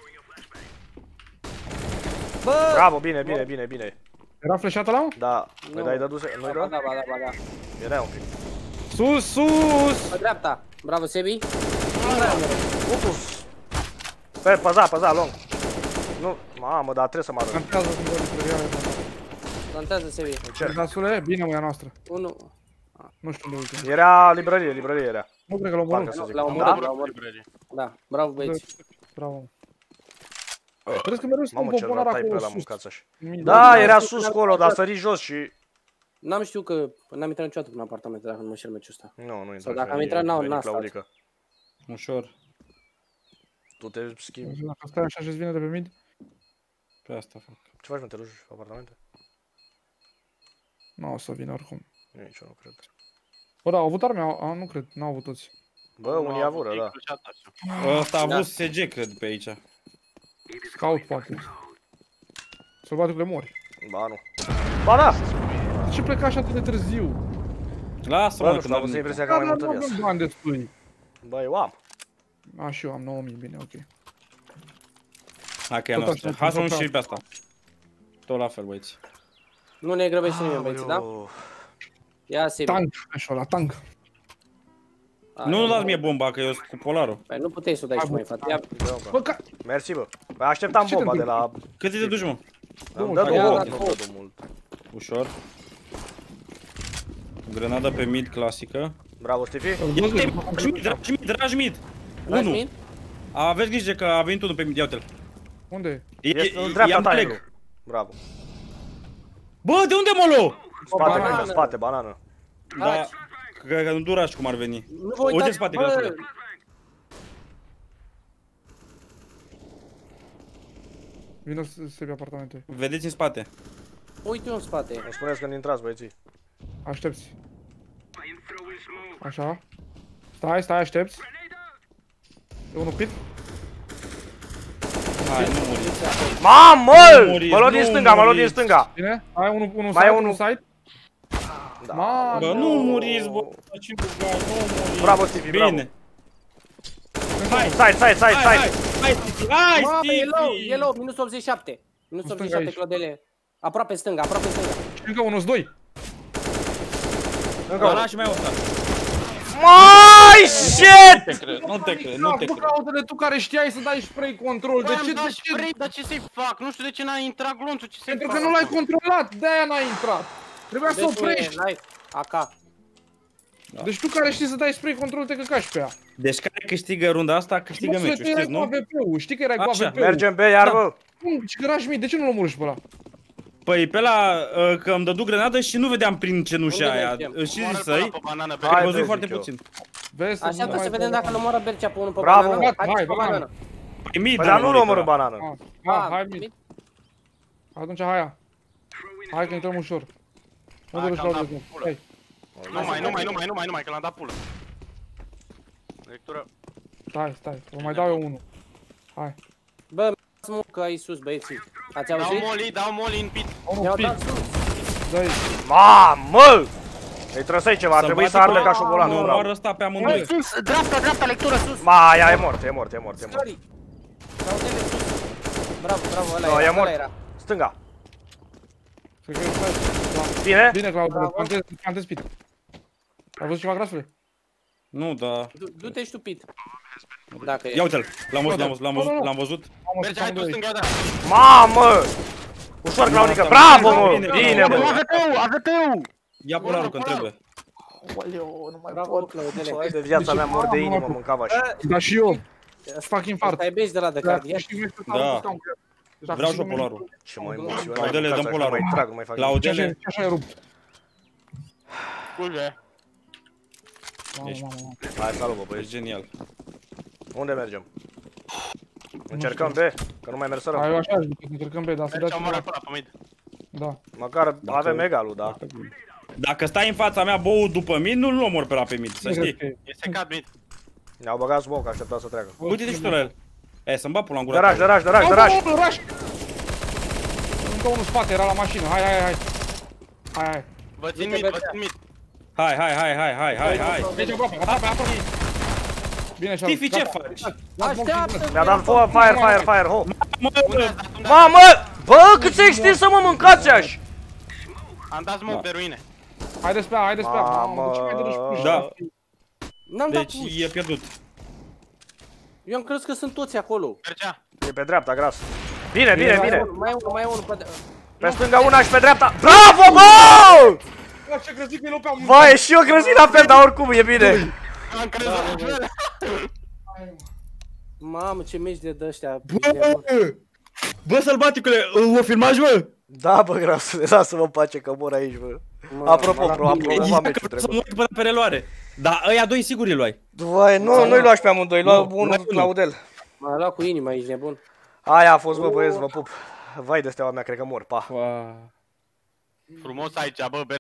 Speaker 2: Bravo, bine, bine, bine, bine.
Speaker 1: Era flashat ăla?
Speaker 2: Da, păi
Speaker 4: Nu.
Speaker 2: dai dăduse, nu-i
Speaker 4: Ba
Speaker 2: dă?
Speaker 4: da, ba da, ba da.
Speaker 2: Era un pic.
Speaker 1: Sus, sus!
Speaker 4: Pe dreapta. Bravo, Sebi.
Speaker 2: Utus! Pe, păza, păza, long. Nu, mamă, dar trebuie să mă arăt.
Speaker 1: Cantează în gol de reale.
Speaker 4: Plantează, Sebi.
Speaker 2: Încerc.
Speaker 1: Dasule, bine mă, e a noastră.
Speaker 4: Unu.
Speaker 1: Nu știu de ultim.
Speaker 2: Era librărie, librărie era.
Speaker 1: Nu cred că l-au
Speaker 2: Parcă
Speaker 1: omorât.
Speaker 2: să zic.
Speaker 4: L-a
Speaker 2: Da?
Speaker 4: omorât, l-a omorât. Da, bravo, băieți.
Speaker 1: Bravo. Crezi că mereu sunt
Speaker 2: Mamă,
Speaker 1: un
Speaker 2: ce
Speaker 1: poponar
Speaker 2: ratai pe
Speaker 1: acolo
Speaker 2: ăla,
Speaker 1: sus?
Speaker 2: mâncați așa.
Speaker 1: Mii de-
Speaker 2: Da, era sus acolo, dar a sărit jos și...
Speaker 4: N-am știut că n-am intrat niciodată în apartamente dacă nu mă șer meciul ăsta.
Speaker 2: Nu, nu intră.
Speaker 4: Sau dacă am intrat, n-au-
Speaker 2: veni
Speaker 4: n-a stat.
Speaker 2: Claudica.
Speaker 3: Ușor.
Speaker 2: Tu te schimbi.
Speaker 1: Dacă stai așa și-ți vine de pe mid,
Speaker 3: Pe asta fac.
Speaker 2: Ce faci, mă, te duci pe apartamente?
Speaker 1: nu o să vină oricum.
Speaker 2: Nici eu nu cred.
Speaker 1: Bă, da, au avut arme? Au- A, nu cred, n-au avut toți.
Speaker 2: Bă, unii avură, da.
Speaker 3: Ăsta a
Speaker 4: Da.
Speaker 3: avut S G, cred, pe aici.
Speaker 1: Scout, poate. Sălbaticule mori.
Speaker 2: Ba, nu. Ba, da!
Speaker 1: De ce pleca așa atât de târziu?
Speaker 3: Lasă-mă,
Speaker 2: Bă, nu
Speaker 3: că
Speaker 2: știu, am
Speaker 3: n-am
Speaker 2: văzut
Speaker 3: nimic.
Speaker 2: impresia că am mai multă
Speaker 1: nu avem
Speaker 2: viață.
Speaker 1: bani destui.
Speaker 2: Bă, eu am.
Speaker 1: A, și eu am nouă mii, bine, ok.
Speaker 3: Hai că e a
Speaker 1: Tot
Speaker 3: noastră.
Speaker 1: așa,
Speaker 3: Hai să luăm
Speaker 1: tot
Speaker 3: și pe asta. Tot la fel, băieți.
Speaker 4: Nu ne grăbește nimeni, băieți, da?
Speaker 2: Aoleu.
Speaker 4: Ia, Sebi.
Speaker 1: Tank, așa, la tank.
Speaker 4: Hai,
Speaker 3: Nu, nu dați mie bomba, că eu sunt cu polarul.
Speaker 4: Păi nu puteai să o dai și mai fată. Ia,
Speaker 1: Bă, ca...
Speaker 2: Mersi, bă. Păi așteptam
Speaker 1: Ce
Speaker 2: bomba
Speaker 1: te
Speaker 2: de la...
Speaker 3: Cât te duci, mă?
Speaker 2: Îmi dă
Speaker 1: Hai,
Speaker 2: două,
Speaker 4: ia,
Speaker 2: nu
Speaker 4: da,
Speaker 2: dă două mult.
Speaker 3: Ușor. Grenada pe mid clasică.
Speaker 2: Bravo, Stifi.
Speaker 3: Ia uite, dragi mid, dragi mid, dragi mid.
Speaker 4: Dragi
Speaker 3: Unu.
Speaker 4: mid?
Speaker 3: Aveți grijă că a venit unul pe mid, ia uite-l.
Speaker 1: Unde e?
Speaker 3: E-
Speaker 2: Este
Speaker 3: e-
Speaker 2: în dreapta
Speaker 3: i-am
Speaker 2: ta,
Speaker 3: plec.
Speaker 2: Andrew. Bravo.
Speaker 3: Bă, de unde mă luă?
Speaker 2: Spate,
Speaker 4: banană.
Speaker 2: cred că, spate, banană.
Speaker 3: Da,
Speaker 4: Hai.
Speaker 3: că că nu durași cum ar veni.
Speaker 4: Nu vă
Speaker 3: Uite în
Speaker 4: uitați,
Speaker 3: spate,
Speaker 4: bă,
Speaker 3: grăsule.
Speaker 1: Vino să se pe apartamentul.
Speaker 3: Vedeți în spate.
Speaker 4: Uite în spate.
Speaker 2: Îmi spuneți când intrați, băieții.
Speaker 1: Aștepți. Așa. Stai, stai, aștepți. E unul pit.
Speaker 3: Hai, nu muri.
Speaker 2: Mamă!
Speaker 3: Nu muriți,
Speaker 2: Mă luat din
Speaker 3: nu
Speaker 2: stânga, mă luat din
Speaker 3: muriți.
Speaker 2: stânga.
Speaker 1: Bine? Hai unul, unul
Speaker 2: Mai
Speaker 1: side,
Speaker 2: e
Speaker 1: unul
Speaker 2: unul.
Speaker 1: side.
Speaker 2: Da.
Speaker 1: Mamă.
Speaker 3: Bă, nu muriți, bă. Ce băga, nu muriți.
Speaker 2: Bravo, Stevie, bravo.
Speaker 3: Bine.
Speaker 2: Side, side, side,
Speaker 3: Hai, hai,
Speaker 2: side.
Speaker 3: hai, Stevie, hai,
Speaker 4: Mamă, yellow,
Speaker 3: Stevie.
Speaker 4: yellow, minus optzeci și șapte. Minus
Speaker 1: Stânga
Speaker 4: optzeci și șapte,
Speaker 1: aici.
Speaker 4: Claudele. Aproape stânga, aproape stânga.
Speaker 1: Încă unul, doi.
Speaker 2: Încă
Speaker 3: Bă,
Speaker 2: unul.
Speaker 3: lași mai ăsta.
Speaker 2: Mai shit!
Speaker 3: Nu te cred, nu te cred, nu te
Speaker 1: Bă,
Speaker 3: cred.
Speaker 1: Claudele, tu care știai să dai spray control, de
Speaker 5: Băi,
Speaker 1: ce,
Speaker 5: am dat
Speaker 1: de ce?
Speaker 5: spray, dar ce să-i fac? Nu știu de ce n-a intrat glonțul, ce să-i
Speaker 1: Pentru
Speaker 5: fac?
Speaker 1: că nu l-ai controlat, de-aia n-ai intrat. Trebuia să
Speaker 4: Deci nu e
Speaker 1: oprești.
Speaker 4: live, A K.
Speaker 1: Deci tu care știi să dai spray control, te căcași pe ea.
Speaker 3: Deci care câștigă runda asta, câștigă
Speaker 1: Mă,
Speaker 3: meciul,
Speaker 1: tu erai
Speaker 3: știți,
Speaker 1: cu
Speaker 3: nu?
Speaker 1: A V P-ul, știi că erai cu
Speaker 3: Așa,
Speaker 1: A V P-ul.
Speaker 2: Mergem pe iar, bă.
Speaker 1: Cum, și că Rashmi, de ce nu-l omorâși pe ăla?
Speaker 3: Păi pe la uh, că îmi dădu grenadă și nu vedeam prin cenușa
Speaker 4: Unde
Speaker 3: aia.
Speaker 4: mergem?
Speaker 3: Și
Speaker 5: Omoară-l
Speaker 3: zis
Speaker 5: pe ăla
Speaker 3: să-i,
Speaker 5: pe banană,
Speaker 2: Hai,
Speaker 3: am
Speaker 2: bă,
Speaker 3: văzut
Speaker 2: zic
Speaker 3: foarte
Speaker 2: eu.
Speaker 3: puțin.
Speaker 1: Vezi,
Speaker 4: Așa trebuie să vedem dacă îl omoră Bercea pe unul pe
Speaker 2: Bravo.
Speaker 4: banană.
Speaker 1: Hai,
Speaker 4: Hai, pe
Speaker 1: banană.
Speaker 4: banană.
Speaker 3: Păi mid,
Speaker 2: Păi dar nu-l omoră
Speaker 3: ăla.
Speaker 2: banană.
Speaker 1: Ah, ah,
Speaker 4: Ah,
Speaker 1: hai, mid. Atunci hai ia. Hai că intrăm ușor. Nu
Speaker 5: Hai,
Speaker 1: te
Speaker 5: că
Speaker 1: duci la
Speaker 5: am
Speaker 1: urmă.
Speaker 5: dat
Speaker 1: Hai.
Speaker 5: Nu mai, nu mai, nu mai, nu mai, nu mai, că l-am dat pulă. Lectură.
Speaker 1: Stai, stai, vă mai dau eu unul. Hai.
Speaker 4: Bă, mă că ai sus, băieții. Ați
Speaker 5: Dau
Speaker 4: auzit?
Speaker 5: molly, dau molly în pit.
Speaker 1: Unul
Speaker 4: Mi-au
Speaker 1: pit.
Speaker 4: dat sus.
Speaker 1: Dă-i.
Speaker 2: Mamă! Îi trăsăi ceva, ar trebui să arde ca șobolan,
Speaker 3: Nu,
Speaker 2: nu
Speaker 3: omoară
Speaker 2: bravo.
Speaker 3: ăsta pe
Speaker 4: Băi,
Speaker 3: amândoi.
Speaker 4: sus, dreapta, dreapta, lectură sus.
Speaker 2: Ma, aia e mort, e mort, e mort, e mort.
Speaker 4: Sorry. Claudele sus. Bravo, bravo, ăla
Speaker 2: No,
Speaker 4: era,
Speaker 2: e
Speaker 4: ăla
Speaker 2: mort.
Speaker 4: era.
Speaker 2: Stânga.
Speaker 1: Cred că e stai. Da.
Speaker 2: Bine?
Speaker 1: Bine, Claudiu,
Speaker 4: Bravo.
Speaker 1: plantez, plantez pit. Ai văzut ceva, grasule?
Speaker 3: Nu, da.
Speaker 4: Du- Du-te și tu, Pit. Dacă e.
Speaker 3: Ia uite-l, l-am văzut, l-am văzut, l-am văzut, l-am văzut.
Speaker 1: Mamă,
Speaker 5: Merge, hai tu
Speaker 1: doi.
Speaker 5: stânga, da.
Speaker 2: Mamă! Ușor, Claudică, bravo, mă! Bine, bă!
Speaker 4: A V P-ul!
Speaker 3: Ia polarul că trebuie.
Speaker 4: Bravo, Claudele.
Speaker 2: Hai de viața mea mor de inimă, mâncava și.
Speaker 1: Da, și eu. Fac infart.
Speaker 4: Stai beci de la de
Speaker 1: Da,
Speaker 4: cardiac.
Speaker 1: câștig meciul ăsta,
Speaker 3: Da.
Speaker 1: am pus cam cred. Deci dacă
Speaker 3: Vreau și
Speaker 1: câștig
Speaker 3: eu polarul.
Speaker 2: Ce mă emoționat.
Speaker 3: Claudele, dăm polarul.
Speaker 2: Nu mai trag, nu mai fac nimic.
Speaker 1: meciul,
Speaker 3: Claudele,
Speaker 1: Așa e rupt.
Speaker 5: Scuze.
Speaker 1: Mamă,
Speaker 3: Ești-
Speaker 1: mamă, mamă.
Speaker 2: Hai, salut, bă,
Speaker 3: e
Speaker 2: băieți.
Speaker 3: genial.
Speaker 2: Unde mergem? Încercăm B, că nu mai merg
Speaker 1: Hai,
Speaker 2: sărăm.
Speaker 1: eu așa aș zice, încercăm B, dar să
Speaker 5: Merge,
Speaker 1: dați
Speaker 5: omoară
Speaker 1: ceva.
Speaker 5: pe ăla, pe mid.
Speaker 1: Da.
Speaker 2: Măcar avem egalul, da.
Speaker 3: Dacă stai în fața mea, bou după mine, nu-l omor pe la pe mid, să știi.
Speaker 5: E secat mid.
Speaker 2: Ne-au băgat smoke, așteptat să treacă.
Speaker 3: Uite-te și tu la el. E, să-mi bat pula în gura.
Speaker 2: Dăraj,
Speaker 3: ta.
Speaker 2: dăraj, dăraj, dăraj!
Speaker 1: Rush! Încă unul în spate, era la mașină. Hai, hai, hai. Hai, hai.
Speaker 5: Vă țin
Speaker 4: Uite,
Speaker 5: mid, vă
Speaker 4: Bercea.
Speaker 5: țin mid.
Speaker 3: Hai, hai, hai, hai, hai, hai, hai.
Speaker 1: Deci aproape, aproape, aproape. Bine, Shadow.
Speaker 3: Tifi, ce
Speaker 1: Gata.
Speaker 3: faci?
Speaker 4: Așteaptă!
Speaker 2: Mi-a dat fo- fire, fire, fire, ho!
Speaker 3: Mă,
Speaker 5: Unde ați dat? Unde ați dat?
Speaker 2: Mamă! Bă, cât se extins să mă mâncați aș!
Speaker 5: Am dat smoke de ruine.
Speaker 1: Haideți pe ea, haideți pe ea. Mamă, de ce mai dă ruși?
Speaker 3: Da.
Speaker 4: N-am dat
Speaker 3: Deci
Speaker 4: push.
Speaker 3: e pierdut.
Speaker 4: Eu am crezut că sunt toți acolo.
Speaker 5: Mergea.
Speaker 2: E pe dreapta, gras. Bine, bine,
Speaker 4: Mai e
Speaker 2: bine!
Speaker 4: unul, mai e unul, mai e unul. pe-
Speaker 2: Pe stânga una și pe dreapta. Bravo, bă!
Speaker 1: Bă, ce crezi că e lopeam?
Speaker 2: Vai, și eu crezi la fel, dar oricum e bine.
Speaker 5: Am crezut la fel.
Speaker 4: Mamă, ce meci de dăștia.
Speaker 3: Bă, sălbaticule, o filmași, bă?
Speaker 2: Da, bă, grasule, lasă-mă în pace că mor aici, bă. Apropo, bro, am promovat
Speaker 3: Ia
Speaker 2: meciul
Speaker 3: că să
Speaker 2: trecut.
Speaker 3: mă pe reluare. Da, ăia doi sigur îi luai.
Speaker 2: Vai, nu, nu-i luași pe amândoi, lua
Speaker 3: Nu,
Speaker 2: unul
Speaker 3: luai unul.
Speaker 2: Claudel.
Speaker 4: M-a luat cu inima aici, nebun.
Speaker 2: Aia a fost, bă, băieți, vă pup. Vai de steaua mea, cred că mor, pa.
Speaker 3: Wow.
Speaker 5: Frumos aici, bă,